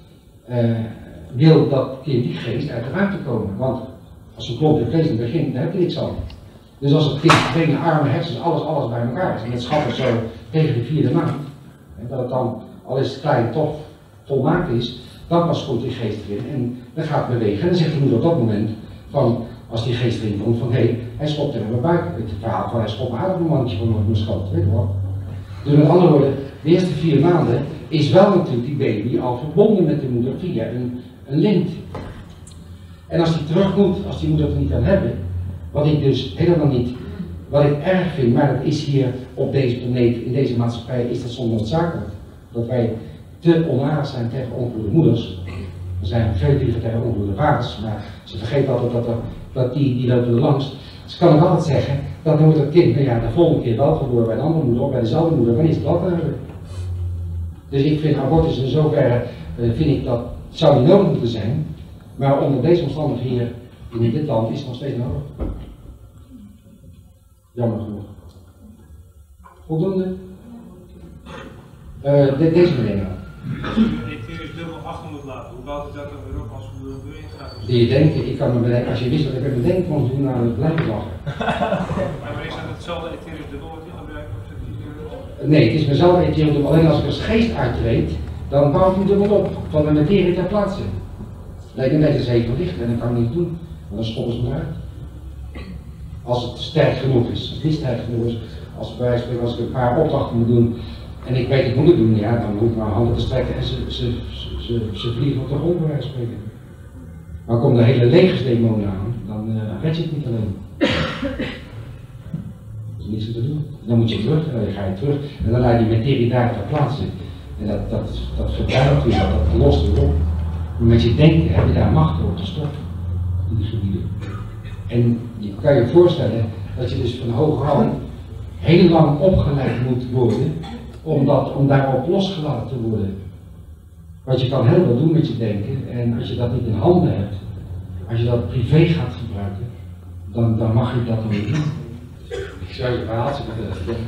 wil dat kind die geest uit de ruimte komen. Want als een klompje vlees begint, dan heb je niks aan. Dus als het kind, benen, armen, hersens, alles bij elkaar is, en het schatten zo tegen de 4e maand, dat het dan, al is het klein, toch volmaakt is, dan pas komt die geest erin en dan gaat het bewegen. En dan zegt de moeder op dat moment van, als die geest erin komt, van hé, hij schopt er in mijn buik. Het verhaal van hij schopt me uit op een mandje van mijn schoot, weet je wel. Dus met andere woorden, de eerste 4 maanden is wel natuurlijk die baby al verbonden met de moeder via een lint. En als die terug moet, als die moeder het niet kan hebben, wat ik dus helemaal niet, wat ik erg vind, maar dat is hier op deze planeet, in deze maatschappij, is dat soms noodzakelijk. Dat wij te onaardig zijn tegen ongehuwde moeders. We zijn veel liever tegen ongehuwde vaders, maar ze vergeten altijd dat die lopen er langs. Dus kan ik altijd zeggen, dat dan wordt het kind, nou ja, de volgende keer wel geboren bij een andere moeder of bij dezelfde moeder, wanneer is het dat eigenlijk? Dus ik vind abortus in zoverre, vind ik dat, zou niet nodig moeten zijn, maar onder deze omstandigheden hier in dit land is het nog steeds nodig. Jammer genoeg. Voldoende? Deze meneer. Ethereus dubbel achter moet laten. Hoe bouwt het dat dan weer op als we erin gaan? Die je denkt, ik kan me bedenken, als je wist wat ik met me denk, kon doen naar het blijven lachen. Maar is dat hetzelfde Ethereus dubbel wat je gebruikt of zit die? Nee, het is mezelf Ethereus dubbel. Alleen als ik als geest uittreed, dan bouw ik hem dubbel op, van de materie ter plaatse. Lijkt een beetje zeker licht en dan kan ik niet doen, want dan stoppen ze me eruit. Als het sterk genoeg is. Als het niet sterk genoeg is, als ik een paar opdrachten moet doen en ik weet ik moet het doen, ja, dan hoef ik mijn handen te strekken en ze vliegen op de grond bij wijze van spreken. Maar komen er hele legersdemonen aan, dan red je het niet alleen. Dat is niets te doen. Dan moet je terug en dan ga je terug en dan laat je die materie daar ter plaatse. En dat verbruikt weer, dat lost weer op. Maar met je denken heb je daar macht over te stoppen in die gebieden. En je kan je voorstellen dat je dus van hoge hand heel lang opgeleid moet worden om daarop losgelaten te worden. Want je kan heel veel doen met je denken en als je dat niet in handen hebt, als je dat privé gaat gebruiken, dan mag je dat niet doen. Ik zou je verhaaltje vertellen.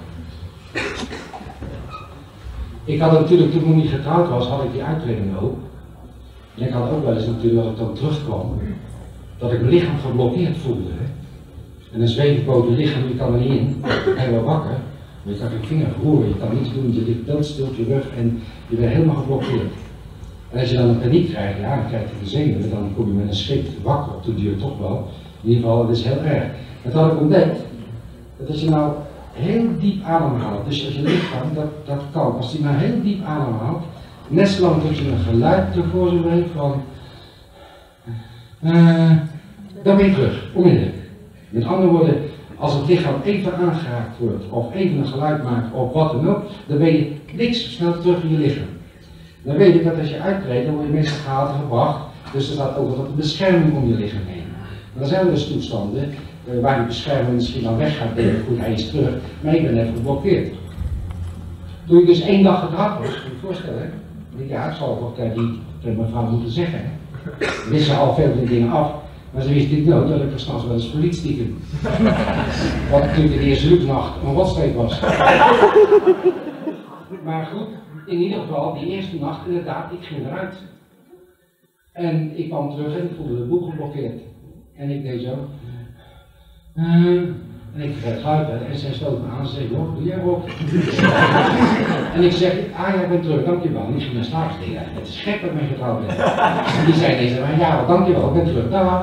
Ik had natuurlijk, toen ik nog niet getrouwd was, had ik die uittreding ook. En ik had ook wel eens natuurlijk, als ik dan terugkwam, dat ik mijn lichaam geblokkeerd voelde. Hè? En een zweefboot, je lichaam, je kan er niet in. En je wordt wakker, maar je kan geen vinger roeren, je kan niets doen, je ligt doodstil op je rug en je bent helemaal geblokkeerd. En als je dan een paniek krijgt, ja, dan krijg je de zenuwen, dan kom je met een schrik wakker op de duur toch wel. In ieder geval, dat is heel erg. En toen had ik ontdekt, dat als je nou heel diep ademhaalt, dus als je lichaam, dat kan, als die maar heel diep ademhaalt, net zolang dat je een geluid ervoor zo weet van, dan ben je terug, onmiddellijk. Met andere woorden, als het lichaam even aangeraakt wordt, of even een geluid maakt, of wat dan ook, dan ben je niks snel terug in je lichaam. Dan weet ik dat als je uittreedt, dan word je meestal gehaald en gebracht, dus er staat ook wat een bescherming om je lichaam heen. Maar dan zijn er dus toestanden waar die bescherming misschien dan weggaat, denk ik, goed, hij is terug, maar ik ben even geblokkeerd. Toen ik dus 1 dag gedrag was, kun je je voorstellen, ja, ik zal ook tegen mijn vrouw moeten zeggen. Ik wist al veel van die dingen af, maar ze wist niet nooit dat ik er s'nachts wel eens verliet stiekem. Wat natuurlijk in de eerste luchtnacht een rotstreek was. Maar goed, in ieder geval, die eerste nacht inderdaad, ik ging eruit. En ik kwam terug en ik voelde de boel geblokkeerd. En ik deed zo. En ik vergeet fluiten en zij stoot me aan en zei, joh, doe jij op? En ik zeg, jij bent terug, dankjewel. En ik ging naar slaap en zei, het is gek dat ik mee getrouwd ben. En die zei deze, maar ja, dankjewel, ik ben terug. Dag.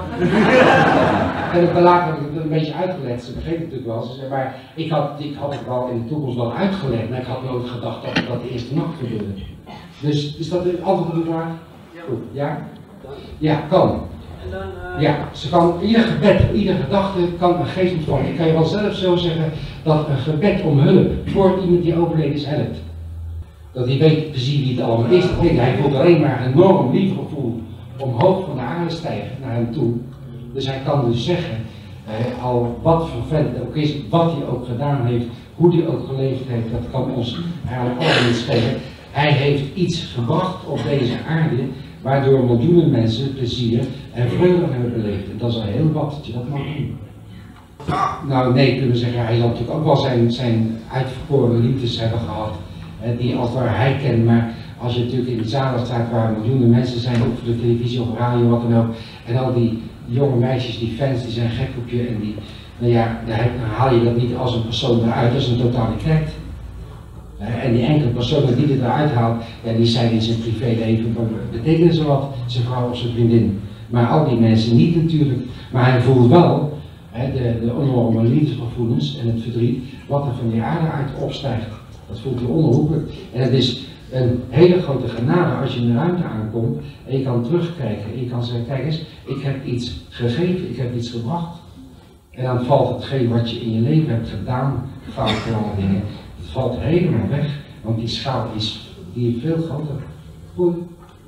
En ik later heb ik het een beetje uitgelegd, ze begreep het natuurlijk wel. Ze zei, maar ik had het wel in de toekomst wel uitgelegd, maar ik had nooit gedacht dat de eerste nacht gebeurde. Dus is dat antwoord op de vraag? Goed, ja? Ja, kan. Ja, ze kan ieder gebed, ieder gedachte kan een geest ontvangen. Ik kan je wel zelf zo zeggen dat een gebed om hulp voor iemand die overleden is helpt. Dat hij weet precies wie het allemaal is. Hij voelt alleen maar een enorm liefgevoel omhoog van de aarde stijgen naar hem toe. Dus hij kan dus zeggen, al wat voor vent ook is, wat hij ook gedaan heeft, hoe hij ook geleefd heeft, dat kan ons eigenlijk allemaal niet schelen. Hij heeft iets gebracht op deze aarde, waardoor miljoenen mensen plezier en vreugde hebben beleefd. En dat is al heel wat dat je dat mag doen. Nou nee, kunnen we zeggen, hij zal natuurlijk ook wel zijn uitverkoren liefdes hebben gehad, die als het ware hij kent, maar als je natuurlijk in de zalen staat waar miljoenen mensen zijn, ook voor de televisie of radio, wat dan ook, en al die jonge meisjes, die fans, die zijn gek op je en die, nou ja, dan haal je dat niet als een persoon eruit, als een totaliteit. En die enkele personen die het eruit haalt, ja, die zijn in zijn privéleven, betekenen ze wat, zijn vrouw of zijn vriendin. Maar al die mensen niet natuurlijk, maar hij voelt wel de enorme liefdesgevoelens en het verdriet wat er van die aarde uit opstijgt. Dat voelt hij onherroepelijk. En het is een hele grote genade als je in de ruimte aankomt en je kan terugkijken en je kan zeggen, kijk eens, ik heb iets gegeven, ik heb iets gebracht. En dan valt hetgeen wat je in je leven hebt gedaan, foute dingen, het valt helemaal weg, want die schaal is veel groter. Goed.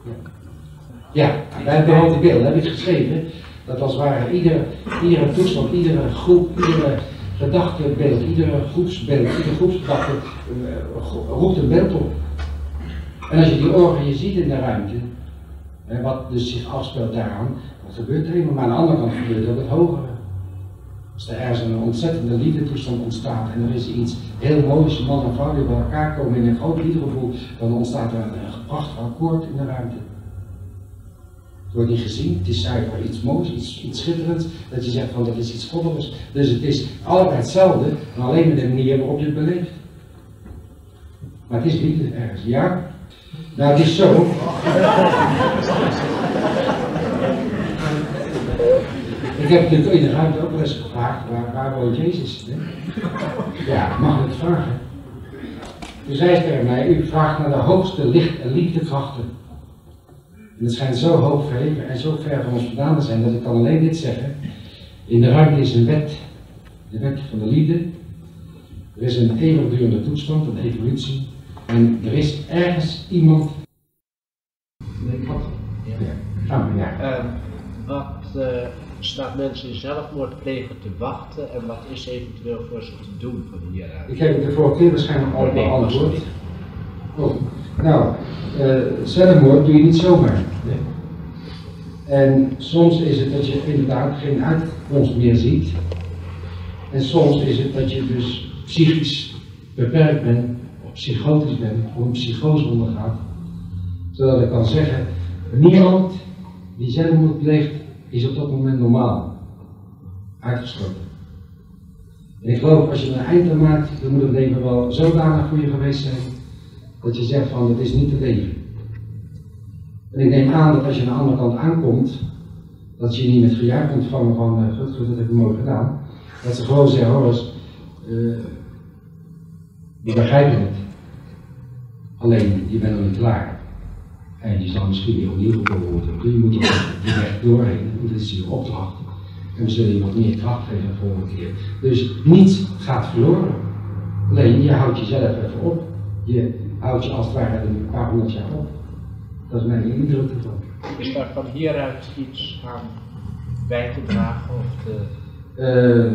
Ja, bij het behoorde beeld heb ik geschreven dat als het ware iedere toestand, iedere groep, iedere gedachtebeeld, iedere groepsbeeld, iedere groepsgedachte roept een beeld op. En als je die orgien ziet in de ruimte, wat dus zich afspeelt daaraan, dat gebeurt er helemaal, maar aan de andere kant gebeurt ook het hogere. Als er ergens een ontzettende liefdetoestand ontstaat en er is iets heel moois, man en vrouw die bij elkaar komen in een groot liefdegevoel, dan ontstaat er een prachtig akkoord in de ruimte. Het wordt niet gezien, het is zuiver iets moois, iets schitterends, dat je zegt van dat is iets goddelijks. Dus het is allebei hetzelfde, maar alleen met de manier waarop je het beleeft. Maar het is liefde ergens, ja? Nou, het is zo. Ik heb natuurlijk in de ruimte ook wel eens gevraagd, waar woont Jezus? Hè? Ja, mag ik het vragen? Toen zei ze tegen mij, u vraagt naar de hoogste licht- en liefdekrachten. En het schijnt zo hoog verheven en zo ver van ons vandaan te zijn, dat ik kan alleen dit zeggen. In de ruimte is een wet, de wet van de liefde. Er is een eeuwigdurende toestand, een evolutie. En er is ergens iemand. Wat staat mensen in zelfmoord plegen te wachten en wat is eventueel voor ze te doen van hieruit? Ik heb het de vorige keer waarschijnlijk al beantwoord. Oh, nou, zelfmoord doe je niet zomaar. Nee. En soms is het dat je inderdaad geen uitkomst meer ziet. En soms is het dat je dus psychisch beperkt bent, of psychotisch bent, of een psychose ondergaat. Zodat ik kan zeggen, niemand die zelfmoord pleegt, is op dat moment normaal. Uitgesloten. En ik geloof, als je een eind aan maakt, dan moet het leven wel zodanig voor je geweest zijn, dat je zegt van, het is niet te leven. En ik neem aan dat als je aan de andere kant aankomt, dat je niet met gejuich ontvangen van goed, dat heb je mooi gedaan. Dat ze gewoon zeggen, hoor eens, die begrijpen het. Alleen, je bent nog niet klaar. En je zal misschien weer opnieuw gekomen worden. Je moet er die weg doorheen, want dit is je opdracht. En we zullen je wat meer kracht geven de volgende keer. Dus niets gaat verloren. Alleen, je houdt jezelf even op. Je houdt je als het ware een paar 100 jaar op. Dat is mijn indruk ervan. Is daar van hieruit iets aan bij te dragen? Of te...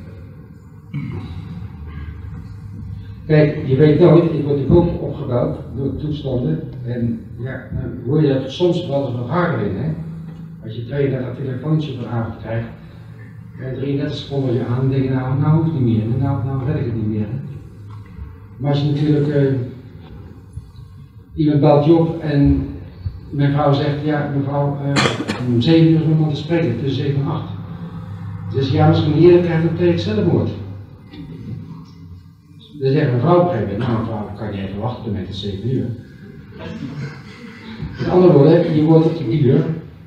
Kijk, je weet nooit, ik word natuurlijk ook opgebouwd door toestanden. En ja, dan hoor je soms wel eens wat harder in, hè. Als je 32 telefoontjes per avond krijgt, en 33 seconden je aan en denk je, nou hoeft niet meer, nou red ik het niet meer. Hè. Maar als je natuurlijk, iemand belt je op en mijn vrouw zegt, ja mevrouw, om 7 uur is mijn man te spreken, tussen 7 en 8. Dus ja, misschien eerder krijgt het tegen zelfmoord. Dan zegt mijn vrouw op een gegeven moment, nou mevrouw, kan je even wachten met de 7 uur. Met andere woorden, je wordt op de duur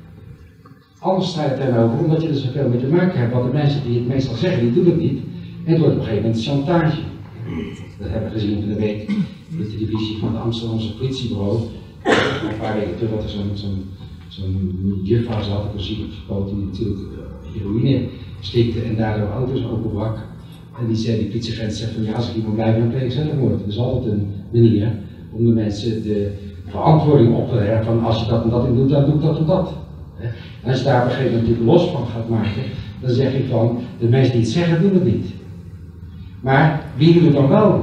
anders sta je tegenover, omdat je er zoveel mee te maken hebt. Want de mensen die het meestal zeggen, die doen het niet. En het wordt op een gegeven moment chantage. Dat hebben we gezien van de week met de divisie van het Amsterdamse politiebureau. Een paar weken terug dat er zo'n juffrouw zat, een zieke verpoot, die natuurlijk heroïne slikte en daardoor auto's openbrak. En die zei, die politieagent zegt van ja, als ik iemand blijf, dan pleeg ik zelfmoord. Er is altijd een manier om de mensen de verantwoording op te leggen van als je dat en dat in doet, dan doe ik dat en dat. En als je daar op een gegeven moment natuurlijk los van gaat maken, dan zeg ik van, de mensen die het zeggen, doen het niet. Maar wie doet het dan wel?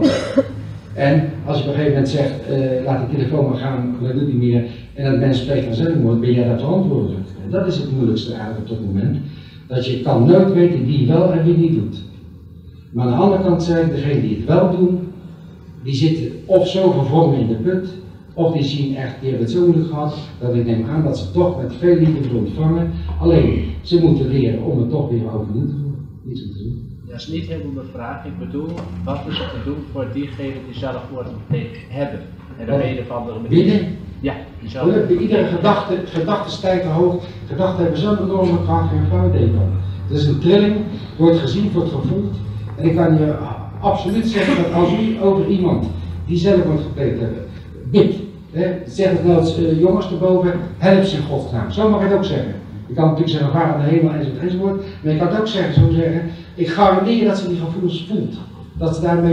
En als je op een gegeven moment zegt, laat die telefoon maar gaan, dat doet niet meer, en dat mensen plegen van zelfmoord, ben jij daar verantwoordelijk. En dat is het moeilijkste eigenlijk op dat moment, dat je kan nooit weten wie wel en wie niet doet. Maar aan de andere kant zeg ik, degenen die het wel doen, die zitten of zo verwrongen in de put, of die zien echt, die hebben het zo moeilijk gehad, dat ik neem aan dat ze toch met veel liefde willen ontvangen. Alleen, ze moeten leren om het toch weer overnieuw te doen. Niets om te doen. Dat is niet helemaal de vraag. Ik bedoel, wat is er te doen voor diegenen die zelfmoord gepleegd hebben? En op een of andere manier. Binnen? Ja, die zelf. Bij iedere gedachte stijgt hoog. Gedachten hebben zo'n enorme kracht en flauw idee van. Het is een trilling, wordt gezien, wordt gevoeld. En ik kan je absoluut zeggen dat als u over iemand die zelfmoord gepleegd hebben, bidt. Zeg het nou eens, jongens erboven, help ze in godsnaam. Zo mag ik het ook zeggen. Je kan natuurlijk zeggen, vader aan de hemel enzovoort. Maar je kan het ook zeggen, zo zeggen, ik garandeer dat ze die gevoelens voelt. Dat ze daarmee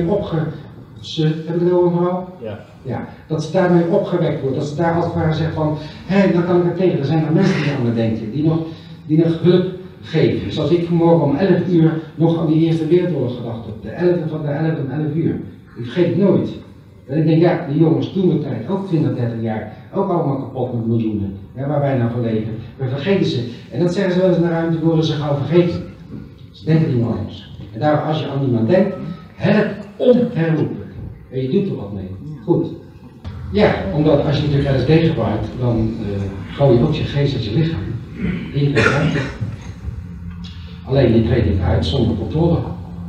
heb ik het over mevrouw? Ja. Ja. Dat ze daarmee opgewekt wordt. Dat ze daar als het ware zegt van, hé, dan kan ik er tegen. Er zijn er mensen die aan me denken, die nog hulp geven. Zoals ik vanmorgen om 11 uur nog aan die Eerste Wereldoorlog gedacht heb. De 11e van de 11 om 11 uur. Ik vergeet het nooit. En ik denk, ja, die jongens toen de tijd, ook 20, 30 jaar, ook allemaal kapot met miljoenen, waar wij nou voor leven. We vergeten ze. En dat zeggen ze wel eens in de ruimte, worden ze gauw vergeten. Ze denken niet meer anders. En daar, als je aan iemand denkt, help onherroepelijk. En je doet er wat mee. Goed. Ja, omdat als je natuurlijk LSD gebruikt, dan gooi je ook je geest uit je lichaam. En je krijgt uit. Alleen je treedt het uit zonder controle.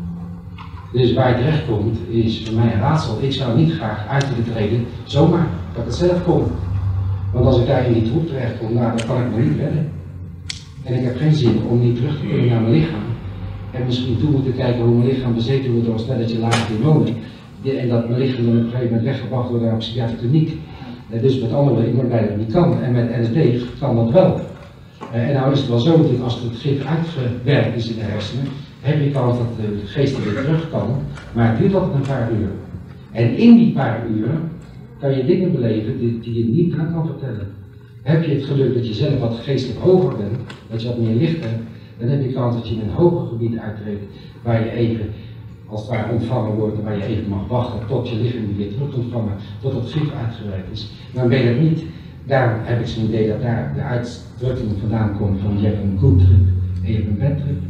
Dus waar je terecht komt is voor mij een raadsel. Ik zou niet graag uit willen treden, zomaar, dat ik het zelf kom. Want als ik daar in die troep terecht kom, nou, dan kan ik me niet redden. En ik heb geen zin om niet terug te kunnen naar mijn lichaam. En misschien toe moeten kijken hoe mijn lichaam bezeten wordt door een stelletje lage demonen. En dat mijn lichaam dan op een gegeven moment weggebracht wordt naar een psychiatrische kliniek. Dus met andere woorden, ik ben blij dat het niet kan. En met LSD kan dat wel. En nou is het wel zo natuurlijk, als het gif uitgewerkt is in de hersenen, heb je kans dat de geest weer terug kan, maar het duurt altijd een paar uur. En in die paar uur kan je dingen beleven die je niet aan kan vertellen. Heb je het geluk dat je zelf wat geestelijk hoger bent, dat je wat meer licht hebt, dan heb je kans dat je in een hoger gebied uittreedt, waar je even, als het ware ontvangen wordt, en waar je even mag wachten tot je lichaam weer terug ontvangen, tot het gif uitgewerkt is. Maar ben je dat niet, daarom heb ik zo'n idee dat daar de uitdrukking vandaan komt van je hebt een good trip en je hebt een bad trip.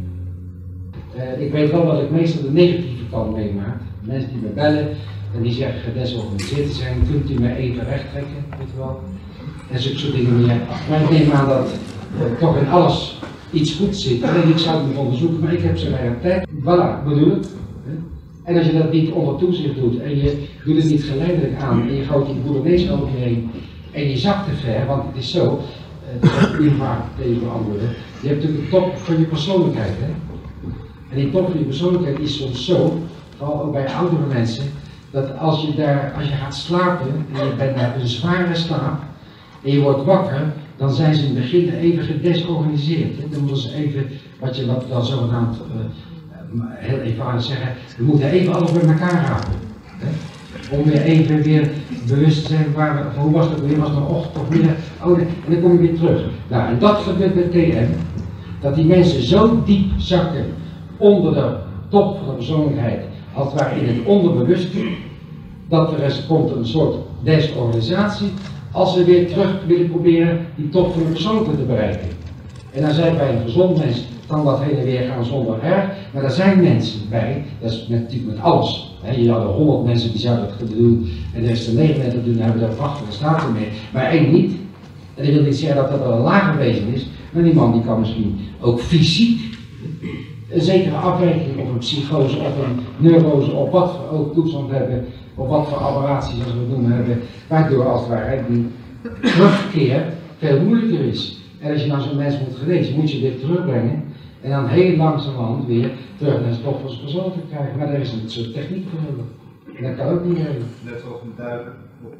Ik weet wel dat ik meestal de negatieve kant meemaak. Mensen die me bellen en die zeggen gedesorganiseerd te zijn, kunt u me even recht trekken, weet je wel. En zulke soort dingen meer. Maar ik neem aan dat toch in alles iets goeds zit. Alleen ik zou het nog onderzoeken, maar ik heb ze weinig tijd. Voilà, bedoel ik. En als je dat niet onder toezicht doet en je doet het niet geleidelijk aan en je gooit die boerenees over je heen En je zakt te ver, want het is zo, dat is uw vraag tegen beantwoorden. Je hebt natuurlijk de top van je persoonlijkheid. Hè? En die top van je persoonlijkheid is soms zo, vooral ook bij oudere mensen, dat als je gaat slapen en je bent naar een zware slaap en je wordt wakker, dan zijn ze in het begin even gedesorganiseerd. Hè? Dan moeten ze even, wat je dan zogenaamd heel eenvoudig zeggen, we moeten even alles bij elkaar rapen. Hè? Om weer even bewust te zijn hoe was het weer, was het een ochtend of middag, en dan kom je weer terug. Nou, en dat gebeurt met TM, dat die mensen zo diep zakken onder de top van de persoonlijkheid, als het ware in het onderbewuste, dat er komt een soort desorganisatie, als ze weer terug willen proberen die top van de persoonlijkheid te bereiken. En dan zijn bij een gezond mens, kan dat heen en weer gaan zonder erg, maar er zijn mensen bij, dat is natuurlijk met alles. Je had er 100 mensen die zouden het doen en er is er 99 doen, hebben daar prachtige staten mee, maar één niet. En dat wil niet zeggen dat dat wel een lager wezen is, maar die man die kan misschien ook fysiek een zekere afwijking of een psychose of een neurose of wat voor ook toestand hebben, of wat voor aberraties als we het noemen hebben, waardoor als het ware die terugkeer veel moeilijker is. En als je nou zo'n mens moet genezen, moet je weer terugbrengen en dan heel langzamerhand weer terug naar stof als persoon te krijgen. Maar daar is een soort techniek voor nodig. En dat kan ook niet hebben. Net zoals een duiven.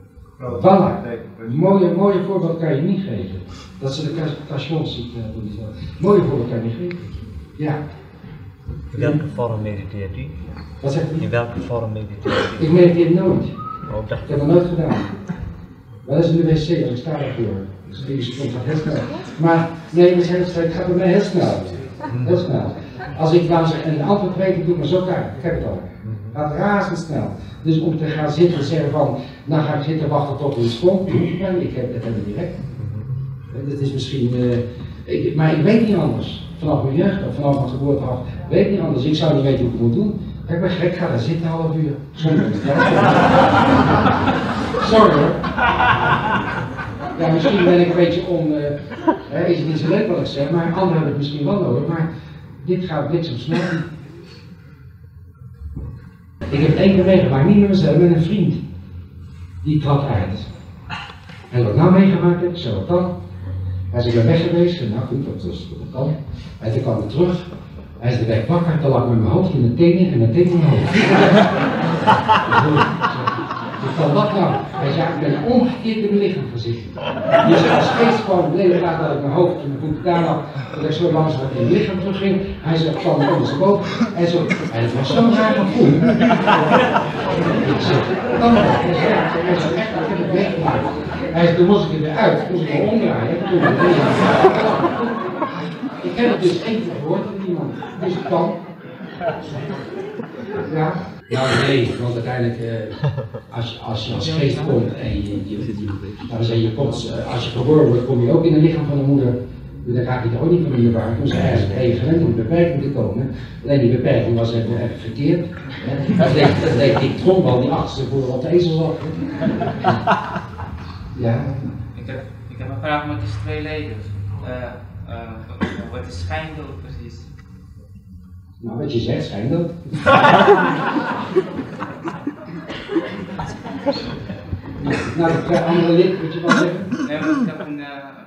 Voilà. Mooie voorbeeld kan je niet geven. Dat ze de castrationsziekte hebben. Mooie voorbeeld kan je niet geven. Ja. In welke vorm mediteert u? Wat zegt u? In welke vorm mediteert u? Ik mediteer nooit. Ik heb dat nooit gedaan. Wel eens in de wc als ik sta daarvoor. Dus het gaat heel snel. Maar nee, het gaat bij mij heel snel. Heel snel. Als ik nou zeg een antwoord weet, dan doe ik maar zo kijk. Ik heb het al. Het gaat razendsnel. Dus om te gaan zitten en zeggen van, nou ga ik zitten wachten tot er iets komt, doe ik niet. Dat heb ik direct. Dat is misschien, maar ik weet niet anders. Vanaf mijn jeugd of vanaf mijn geboorte af, weet ik niet anders. Ik zou niet weten hoe ik het moet doen. Ik ben gek, ga daar zitten een half uur. Sorry hoor. Ja, misschien ben ik een beetje is het niet zo leuk wat ik zeg, maar anderen hebben het misschien wel nodig, maar dit gaat bliksemsnel. Ik heb het één keer meegemaakt, niet met mezelf, met een vriend. Die trad uit. En wat ik nou meegemaakt heb, zo wat dan. Hij is ik ben weg geweest, nou goed, dat kan. En toen kwam hij terug. Hij is de weg wakker, toen lag ik met mijn hoofd in de tenen en mijn tenen in mijn hoofd. Hoe kan dat nou? Hij zei, ik ben omgekeerd in mijn lichaam gaan zitten. Dus als geest kwam, bleef ik laat dat ik mijn hoofd en mijn voeten daar lag, dat ik zo langzaam in mijn lichaam terugging. Hij zei, ik kwam ondersteboven en zo. En het was zo'n raar gevoel. Ik zeg, kan dat? Hij zei, echt, ik heb het meegemaakt. Hij zei, toen moest ik er weer uit, toen moest ik me omdraaien. Ik heb het dus één keer gehoord van iemand, dus het kan. Ja. Nou nee, want uiteindelijk als je als geest komt en je komt, als je geboren wordt, kom je ook in het lichaam van de moeder. Dan raak je er ook niet van in de war. Toen ze eigenlijk even gewend om een beperking te komen. Alleen die beperking was even verkeerd. Dat leek die trombal die achterste voor op de ezel zat. Ja. Ik heb een vraag met die twee leden. Wat is schijndood precies? Nou, wat je zegt, schijndood. Nou, het andere lid, moet je wel zeggen? Nee, maar ik heb een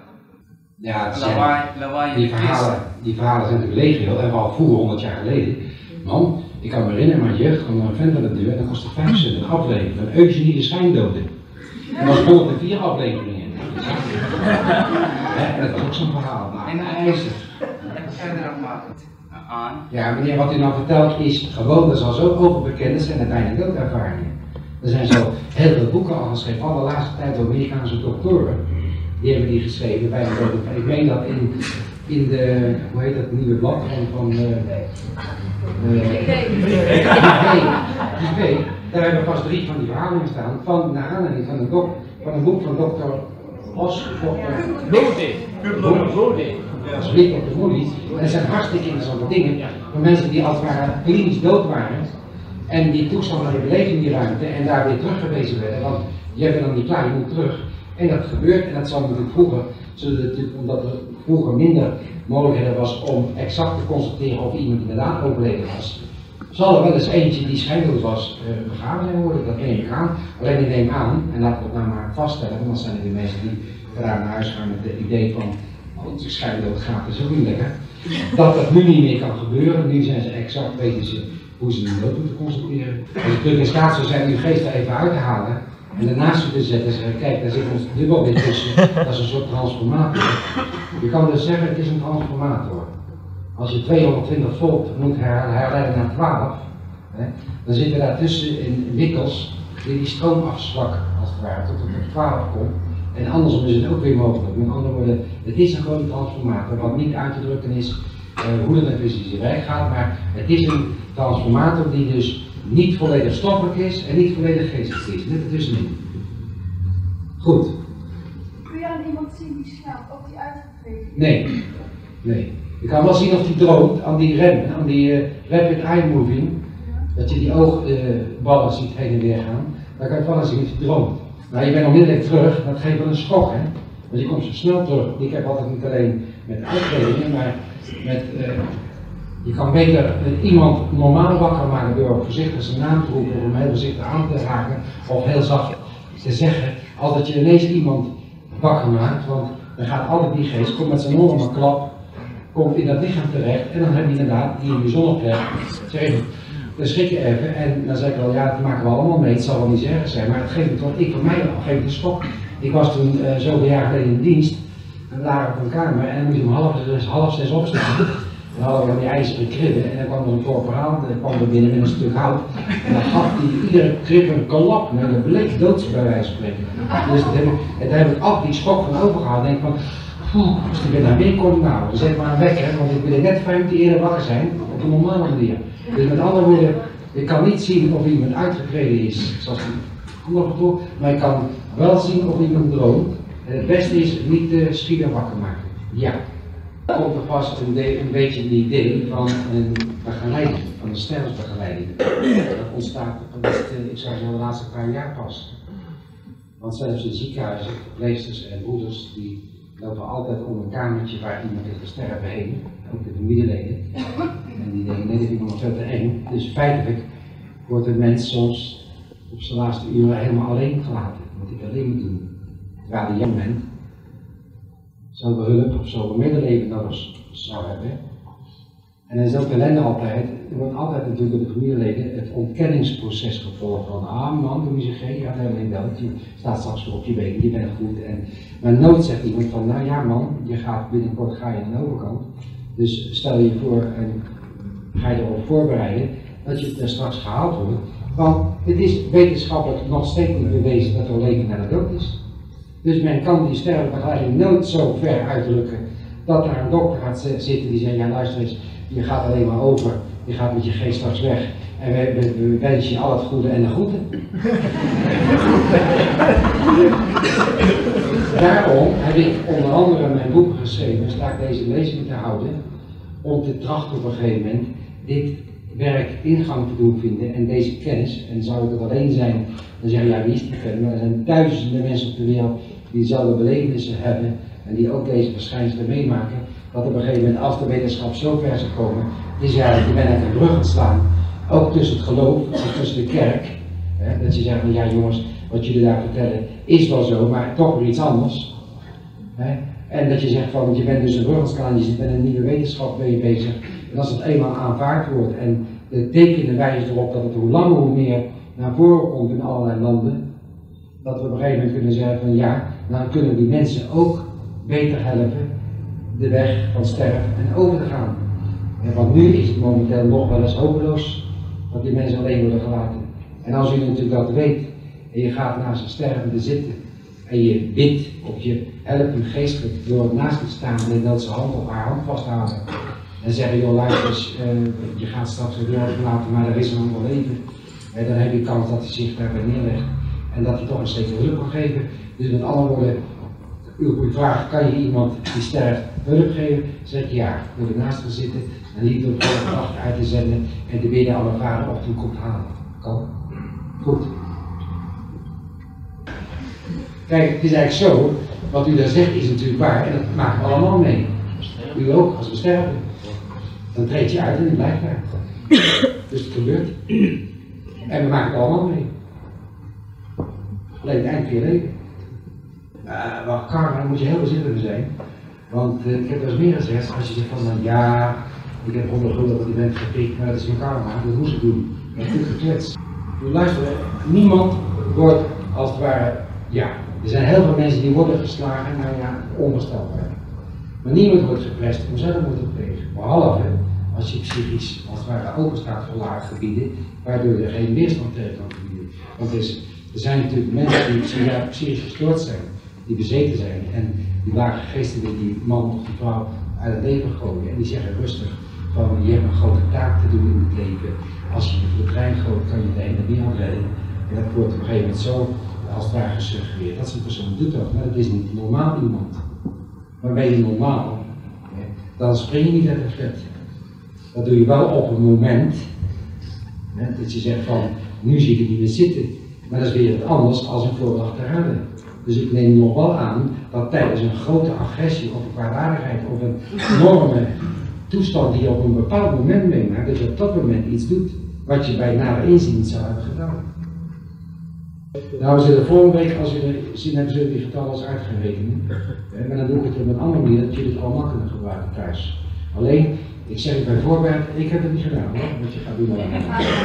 lawaai. Die verhalen zijn natuurlijk legio, en vooral vroeger, 100 jaar geleden. Man, ik kan me herinneren, mijn jeugd kwam naar een vent aan de deur en dat kostte 5 cent een aflevering van Eugenie de Schijndoden. En dat was 104 afleveringen. En dat was ook zo'n verhaal. En ijzer. En verder nog maar aan. Ja, meneer, wat u nou vertelt is gewoon, dat is al zo overbekend, dat zijn uiteindelijk ook ervaringen. Er zijn zo heel veel boeken al geschreven, al de laatste tijd door Amerikaanse doktoren. Die hebben die geschreven bij een ik meen dat in de, hoe heet dat nieuwe blad van daar hebben pas 3 van die verhalen in staan, van naar aanleiding van een boek van dokter Os, Moody. Dat is blik op de Moody. En dat zijn hartstikke interessante dingen voor mensen die als het ware klinisch dood waren en die toestand hadden beleefd in die ruimte en daar weer teruggewezen werden, want je bent dan niet klaar, je moet terug. En dat gebeurt, en dat zal natuurlijk vroeger, omdat er vroeger minder mogelijkheden was om exact te constateren of iemand inderdaad overleden was. Zal er wel eens eentje die schijndood was begraven zijn worden, dat neem ik aan. Alleen ik neem aan, en laten we het nou maar vaststellen, want dan zijn er die mensen die vandaag naar huis gaan met het idee van, oh, de schijndood gaat, dat is ook niet lekker. Dat dat nu niet meer kan gebeuren, nu zijn ze exact, weten ze hoe ze de dood moeten constateren. Als ik terug in staat zou zijn uw geest er even uit te halen en daarnaast te zetten en zeggen, kijk, daar zit ons dubbel weer tussen, dat is een soort transformator. Je kan dus zeggen, het is een transformator. Als je 220 volt moet herleiden naar 12, hè, dan zitten daar tussen in wikkels die stroom afzwakken, als het ware, tot het op 12 komt. En andersom is het ook weer mogelijk. Met andere woorden, het is een grote transformator, wat niet uit te drukken is hoe dat precies in werk gaat, maar het is een transformator die dus niet volledig stoffelijk is en niet volledig geestelijk is. Net ertussenin. Goed. Kun je aan iemand zien die slaapt, of die uitgegeven is? Nee. Nee. Je kan wel zien of die droomt aan die rem, aan die rapid eye moving, dat je die oogballen ziet heen en weer gaan. Dan kan je wel eens zien of die droomt. Maar je bent onmiddellijk terug, dat geeft wel een schok, hè. Want je komt zo snel terug. Ik heb altijd niet alleen met uitredingen, maar met, je kan beter iemand normaal wakker maken door voorzichtig zijn naam te roepen, of hem heel voorzichtig aan te raken, of heel zacht te zeggen, als dat je ineens iemand wakker maakt, want dan gaat altijd die geest, komt met zijn enorme klap, komt in dat lichaam terecht, en dan heb je inderdaad die in je zonneplek, zeg even, dan schrik je even, en dan zeg ik wel, ja, dat maken we allemaal mee, het zal wel niet zo erg zijn, maar het geeft het toch, ik voor mij al, geeft het een schok. Ik was toen zoveel jaar geleden in dienst, en we lagen op een kamer, en dan moest je om half zes opstaan. Dan hadden we van die ijzeren kribben, en dan kwam er een corporaal, en dan kwam er binnen met een stuk hout, en dan gaf hij iedere krib een klap, met een bleek doods bij wijze van spreken. Dus daar heb ik af die schok van overgehaald, en denk van, als ik weer naar binnen kom, nou, zet maar een wekker, want ik wil net 5 minuten eerder wakker zijn, op een normale manier. Dus met andere woorden, je kan niet zien of iemand uitgetreden is, zoals die andere gevoel, maar je kan wel zien of iemand droomt. En het beste is niet te schieten wakker maken. Ja. Er komt er vast een beetje een idee van een begeleiding, van een sterfbegeleiding. Dat ontstaat ik zou zeggen de laatste paar jaar pas. Want zelfs in ziekenhuizen, verpleegsters en broeders, die lopen altijd om een kamertje waar iemand ligt te sterven heen, ook de familieleden. En die denken, nee, dat vind ik nog veel te eng. Dus feitelijk wordt een mens soms op zijn laatste uren helemaal alleen gelaten. Wat ik alleen moet doen. Terwijl hij jong bent, zoveel hulp of zoveel medeleven nodig zou hebben. En dan is ook de ellende altijd, er wordt altijd natuurlijk door de familieleden het ontkenningsproces gevolgd van, ah man, doe je zich geen, je gaat helemaal niet dood, je staat straks weer op je benen, je bent goed. Maar nooit zegt iemand van, nou ja man, je gaat binnenkort ga je aan de overkant. Dus stel je voor en ga je erop voorbereiden dat je er straks gehaald wordt. Want het is wetenschappelijk nog steeds niet bewezen dat er leven naar de dood is. Dus men kan die sterfbegeleiding nooit zo ver uitdrukken dat er een dokter gaat zitten die zegt, ja luister eens, je gaat alleen maar over, je gaat met je geest straks weg en we wensen je al het goede en de groeten. Daarom heb ik onder andere mijn boek geschreven, sta ik deze lezing te houden, om te trachten op een gegeven moment dit werk ingang te doen vinden en deze kennis, en zou ik het alleen zijn, dan zeggen ja wie is die kennis, maar er zijn duizenden mensen op de wereld die dezelfde belevenissen hebben en die ook deze verschijnselen meemaken, dat op een gegeven moment als de wetenschap zo ver zou komen, is eigenlijk je bent uit een brug aan het slaan, ook tussen het geloof, tussen de kerk, hè, dat je zegt van ja jongens, wat jullie daar vertellen is wel zo, maar toch weer iets anders. Hè. En dat je zegt van, je bent dus een brug aan het slaan, je zit met een nieuwe wetenschap ben je bezig. En als het eenmaal aanvaard wordt en de tekenen wijzen erop dat het hoe langer hoe meer naar voren komt in allerlei landen, dat we op een gegeven moment kunnen zeggen van ja, dan kunnen die mensen ook beter helpen de weg van sterven en over te gaan. Ja, want nu is het momenteel nog wel eens hopeloos dat die mensen alleen worden gelaten. En als u natuurlijk dat weet en je gaat naast een stervende zitten en je bidt of je helpt hem geestelijk door naast te staan en dat zijn hand op haar hand vasthouden en zeggen joh luister eens, je gaat straks weer verlaten maar er is een ander leven. En dan heb je kans dat hij zich daarbij neerlegt en dat hij toch een zekere hulp kan geven. Dus met andere woorden, op uw vraag, kan je iemand die sterft hulp geven? Zeg je ja, door ernaast gaan zitten en niet door de volgende dag uit te zenden en de bidden aan mijn vader of toen komt halen. Kan? Goed. Kijk, het is eigenlijk zo, wat u daar zegt is natuurlijk waar en dat maken we allemaal mee. U ook, als we sterven. Dan treed je uit en u blijft daar. Dus het gebeurt. En we maken het allemaal mee. Alleen het eind van je leven. Maar karma, daar moet je heel voorzichtig mee zijn. Want ik heb wel eens meer gezegd, als je zegt van ja, ik heb 100 gulden op die bent gepikt, maar dat is mijn karma, dat moest ik doen. Dat is goed gekletst. Luister, niemand wordt als het ware, ja, er zijn heel veel mensen die worden geslagen, nou ja, onvoorstelbaar. Maar niemand wordt geprest om zelfmoord te plegen. Behalve als je psychisch als het ware open staat voor lage gebieden, waardoor je er geen weerstand tegen kan bieden. Want er zijn natuurlijk mensen die psychisch gestoord zijn, die bezeten zijn en die lage geesten willen die man of die vrouw uit het leven gooien. En die zeggen rustig van je hebt een grote taak te doen in het leven. Als je voor de trein gooit kan je de ene weer afredden. En dat wordt op een gegeven moment zo als het ware gesuggereerd. Dat is een persoon doet dat, maar dat is niet normaal iemand. Maar ben je normaal, dan spring je niet uit het vet. Dat doe je wel op een moment dat je zegt van nu zie ik het niet meer zitten. Maar dat is weer wat anders als een voordracht te raden. Dus ik neem nog wel aan dat tijdens een grote agressie of een kwaadaardigheid of een enorme toestand die je op een bepaald moment meemaakt, dat je op dat moment iets doet wat je bij nader inzien niet zou hebben gedaan. Nou, we zullen volgende week, als jullie zin hebben, zullen die getallen eens uit gaan rekenen. Maar dan doe ik het op een andere manier, dat jullie het allemaal kunnen gebruiken thuis. Alleen, ik zeg het bij voorbaat, ik heb het niet gedaan hoor, want je gaat doen maar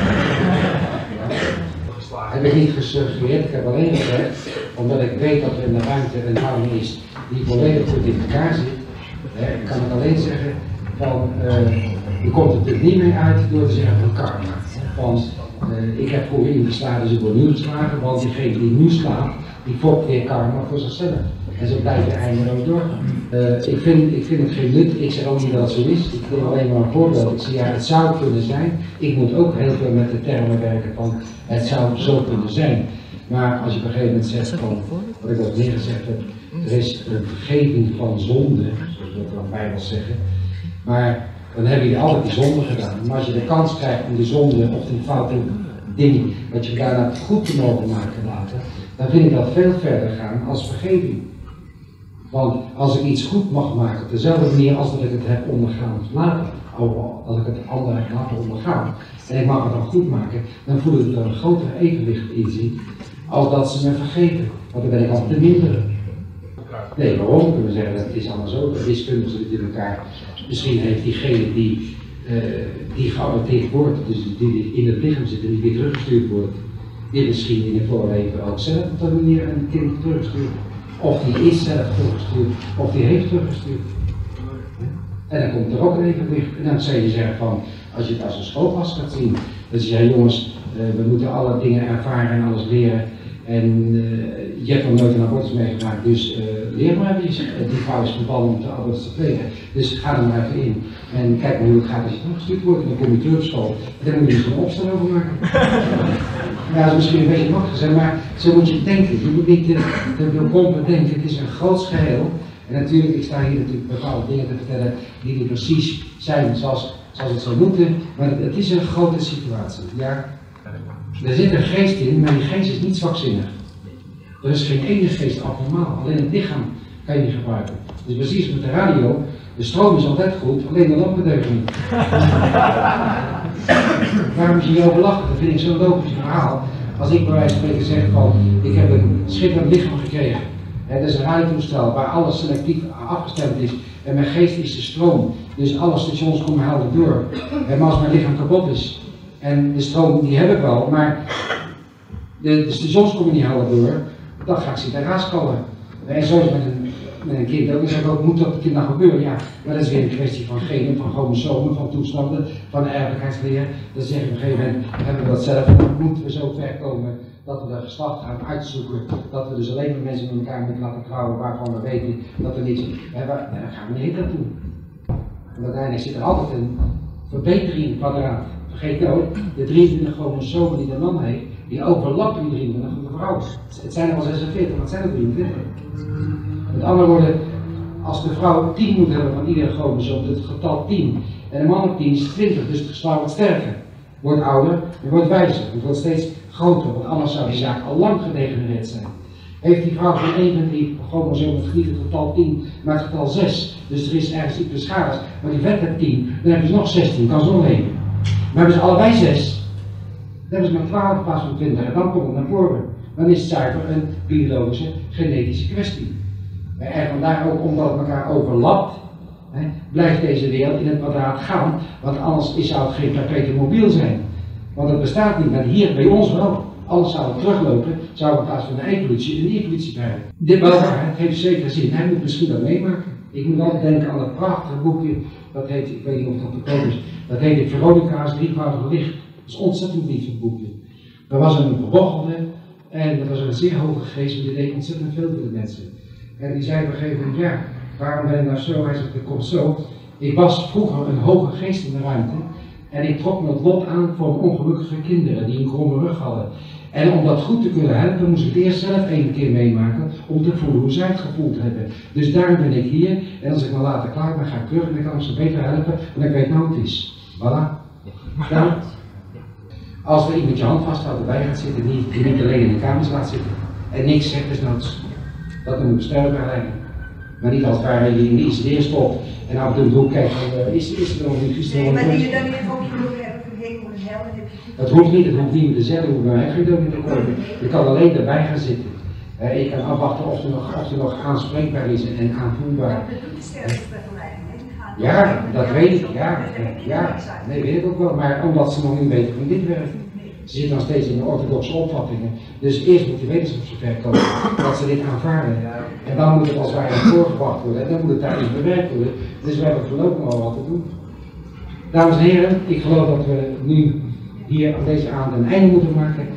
heb ik niet gesuggereerd, ik heb alleen gezegd, omdat ik weet dat er in de ruimte een houding is die volledig goed in elkaar zit, kan ik alleen zeggen van, je komt er natuurlijk niet mee uit door te zeggen van karma. Want ik heb vroeger iemand geslagen, dus ik word nu geslagen, want diegene die nu slaat, die fokt weer karma voor zichzelf. En zo blijft je eindeloos doorgaan. Ik vind het geen nut, ik zeg ook niet dat het zo is, ik wil alleen maar een voorbeeld. Ik zeg ja, het zou kunnen zijn. Ik moet ook heel veel met de termen werken van het zou zo kunnen zijn. Maar als je op een gegeven moment zegt van, wat ik ook neergezegd heb, er is een vergeving van zonde, zoals we dat dan Bijbels zeggen. Maar dan heb je altijd die zonde gedaan. Maar als je de kans krijgt om die zonde of die foute ding, wat je daarna goed te mogen maken later, dan vind ik dat veel verder gaan als vergeving. Want als ik iets goed mag maken op dezelfde manier als dat ik het heb ondergaan later, als ik het anderen heb laten ondergaan, en ik mag het dan goed maken, dan voel ik er een groter evenwicht in zien, als dat ze me vergeven. Want dan ben ik altijd de mindere. Nee, waarom kunnen we zeggen dat het is allemaal zo, wiskundig zit in elkaar. Misschien heeft diegene die geadopteerd wordt, dus die in het lichaam zit en die weer teruggestuurd wordt, die misschien in het voorleven ook zelf op dat manier een kind teruggestuurd. Of die is zelf teruggestuurd, of die heeft teruggestuurd. En dan komt er ook een evenwicht. En dan zou je zeggen van, als je het als een schoolpas gaat zien, dat je zegt jongens, we moeten alle dingen ervaren en alles leren. En je hebt nog nooit een abortus meegemaakt, dus leer maar eens. Die vrouw is bevallen om de abortus te plegen. Dus ga er maar even in. En kijk maar hoe het gaat als je teruggestuurd wordt. En dan kom je terug op school. En dan moet je dus een opstel over maken. Ja, dat is misschien een beetje makkelijk zijn, maar zo moet je denken. Je moet niet te bekrompen denken. Het is een groot geheel. En natuurlijk, ik sta hier natuurlijk bepaalde dingen te vertellen die niet precies zijn zoals het zou moeten. Maar het is een grote situatie. Ja? Er zit een geest in, maar die geest is niet zwakzinnig. Er is geen ene geest abnormaal, alleen het lichaam kan je niet gebruiken. Dus precies met de radio, de stroom is altijd goed, alleen de lampen deugen niet. Waarom moet je hierover lachen? Dat vind ik zo'n logisch verhaal. Als ik bij wijze van spreken zeg van, ik heb een schitterend lichaam gekregen. Dat is een radiotoestel waar alles selectief afgestemd is. En mijn geest is de stroom. Dus alle stations komen helder door. Maar als mijn lichaam kapot is, en de stroom die heb ik wel, maar de stations komen niet helder door, dan ga ik zitten raaskallen. En zo is het met een kind ook. Dan zeg ik ook, moet dat een kind nou gebeuren? Ja, maar dat is weer een kwestie van genen, van chromosomen, van toestanden, van de erfelijkheidsleer. Dan zeg ik op een gegeven moment, hebben we dat zelf, dan moeten we zo ver komen dat we de geslacht gaan uitzoeken, dat we dus alleen maar mensen met elkaar moeten laten trouwen waarvan we weten dat we niets hebben. En dan gaan we niet naartoe. En uiteindelijk zit er altijd een verbetering in het kwadraat. Vergeet nooit, de 23 chromosomen die de man heeft, die overlappen die 23 van de vrouw. Het zijn er al 46, maar het zijn er 23. Met andere woorden, als de vrouw 10 moet hebben van iedere chromosoom, het getal 10, en de man op 10 is 20, dus het geslacht wordt sterker. Wordt ouder en wordt wijzer, het wordt steeds groter, want anders zou die zaak al lang gedegenereerd zijn. Heeft die vrouw van 1 van die chromosomen niet het getal 10, maar het getal 6, dus er is ergens iets beschadigd, maar die vet heeft 10, dan heb je nog 16, kan zo leven. Maar hebben ze allebei 6, dan hebben ze maar 12 in plaats van 20 en dan komt het naar voren. Dan is het zuiver een biologische, genetische kwestie. En vandaar ook omdat het elkaar overlapt, blijft deze wereld in het kwadraat gaan, want anders zou het geen perpetuum mobiel zijn. Want het bestaat niet, maar hier bij ons wel. Anders zou het teruglopen, zou het in plaats van een evolutie een evolutie krijgen. Dit bij elkaar, het heeft zeker zin. Hij moet misschien dat meemaken. Ik moet altijd denken aan het prachtige boekje, dat heet, ik weet niet of dat te koop is, dat heet Veronica's drievoudige licht. Dat is ontzettend lief, het boekje. Er was een verbochelde en dat was een zeer hoge geest, maar die deed ontzettend veel voor de mensen. En die zei op een gegeven moment, ja, waarom ben ik nou zo? Hij zegt, dat komt zo. Ik was vroeger een hoge geest in de ruimte en ik trok me het lot aan voor ongelukkige kinderen die een kromme rug hadden. En om dat goed te kunnen helpen, moest ik het eerst zelf 1 keer meemaken om te voelen hoe zij het gevoeld hebben. Dus daarom ben ik hier en als ik dan later klaar ben, ga ik terug en dan kan ik ze beter helpen, want ik weet nou hoe het is. Voilà. Nou, als er iemand je hand vasthoudt erbij gaat zitten, die niet alleen in de kamers laat zitten en niks zegt, is noods. Dat noemen we steunbegeleiding. Maar niet als waar je in de ICD stopt en af en toe in de hoek kijkt van is er nog niet. Nee, maar die je dan niet ook genoeg hebben van hemel en hel en heb je goed. Dat hoeft niet meer te zeggen, hoe bij mij geen dood te komen. Je kan alleen erbij gaan zitten. Je kan afwachten of er nog aanspreekbaar is en aanvoelbaar. Dat doet de sterfbegeleiding, hè? Ja, dat weet ik, ja. Nee, weet ik ook wel, maar omdat ze nog niet weten hoe dit werkt. Ze zitten nog steeds in de orthodoxe opvattingen. Dus eerst moet de wetenschap zover komen dat ze dit aanvaarden. En dan moet het als het ware voorgebracht worden en dan moet het tijdens bewerkt worden. Dus we hebben voorlopig nog wel wat te doen. Dames en heren, ik geloof dat we nu hier aan deze avond een einde moeten maken.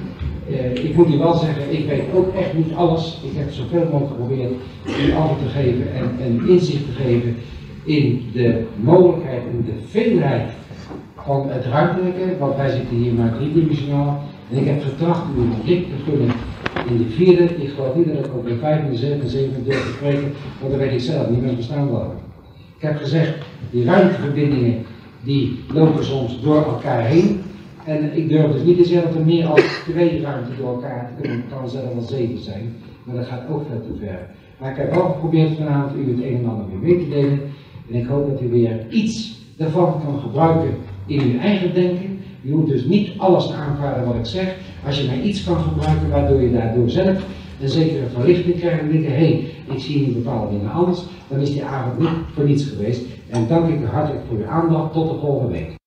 Ik moet u wel zeggen, ik weet ook echt niet alles. Ik heb zoveel mogelijk geprobeerd u antwoord te geven en inzicht te geven in de mogelijkheid en de veelheid van het ruimtelijke, want wij zitten hier maar driedimensionaal. En ik heb getracht u een blik te gunnen in de 4e. Ik geloof niet dat ik ook de 5e, de 7e en 7e durf te spreken, want dat weet ik zelf niet, maar ze bestaan wel. Ik heb gezegd, die ruimteverbindingen die lopen soms door elkaar heen. En ik durf dus niet te zeggen dat er meer dan 2 ruimten door elkaar te kunnen, kan zelfs wel 7 zijn. Maar dat gaat ook veel te ver. Maar ik heb wel geprobeerd vanavond u het een en ander weer mee te delen. En ik hoop dat u weer iets daarvan kan gebruiken in uw eigen denken. Je hoeft dus niet alles te aanvaarden wat ik zeg. Als je maar iets kan gebruiken waardoor je daardoor zelf een zekere verlichting krijgt en denken, hé, ik zie nu bepaalde dingen anders, dan is die avond niet voor niets geweest. En dank ik u hartelijk voor uw aandacht. Tot de volgende week.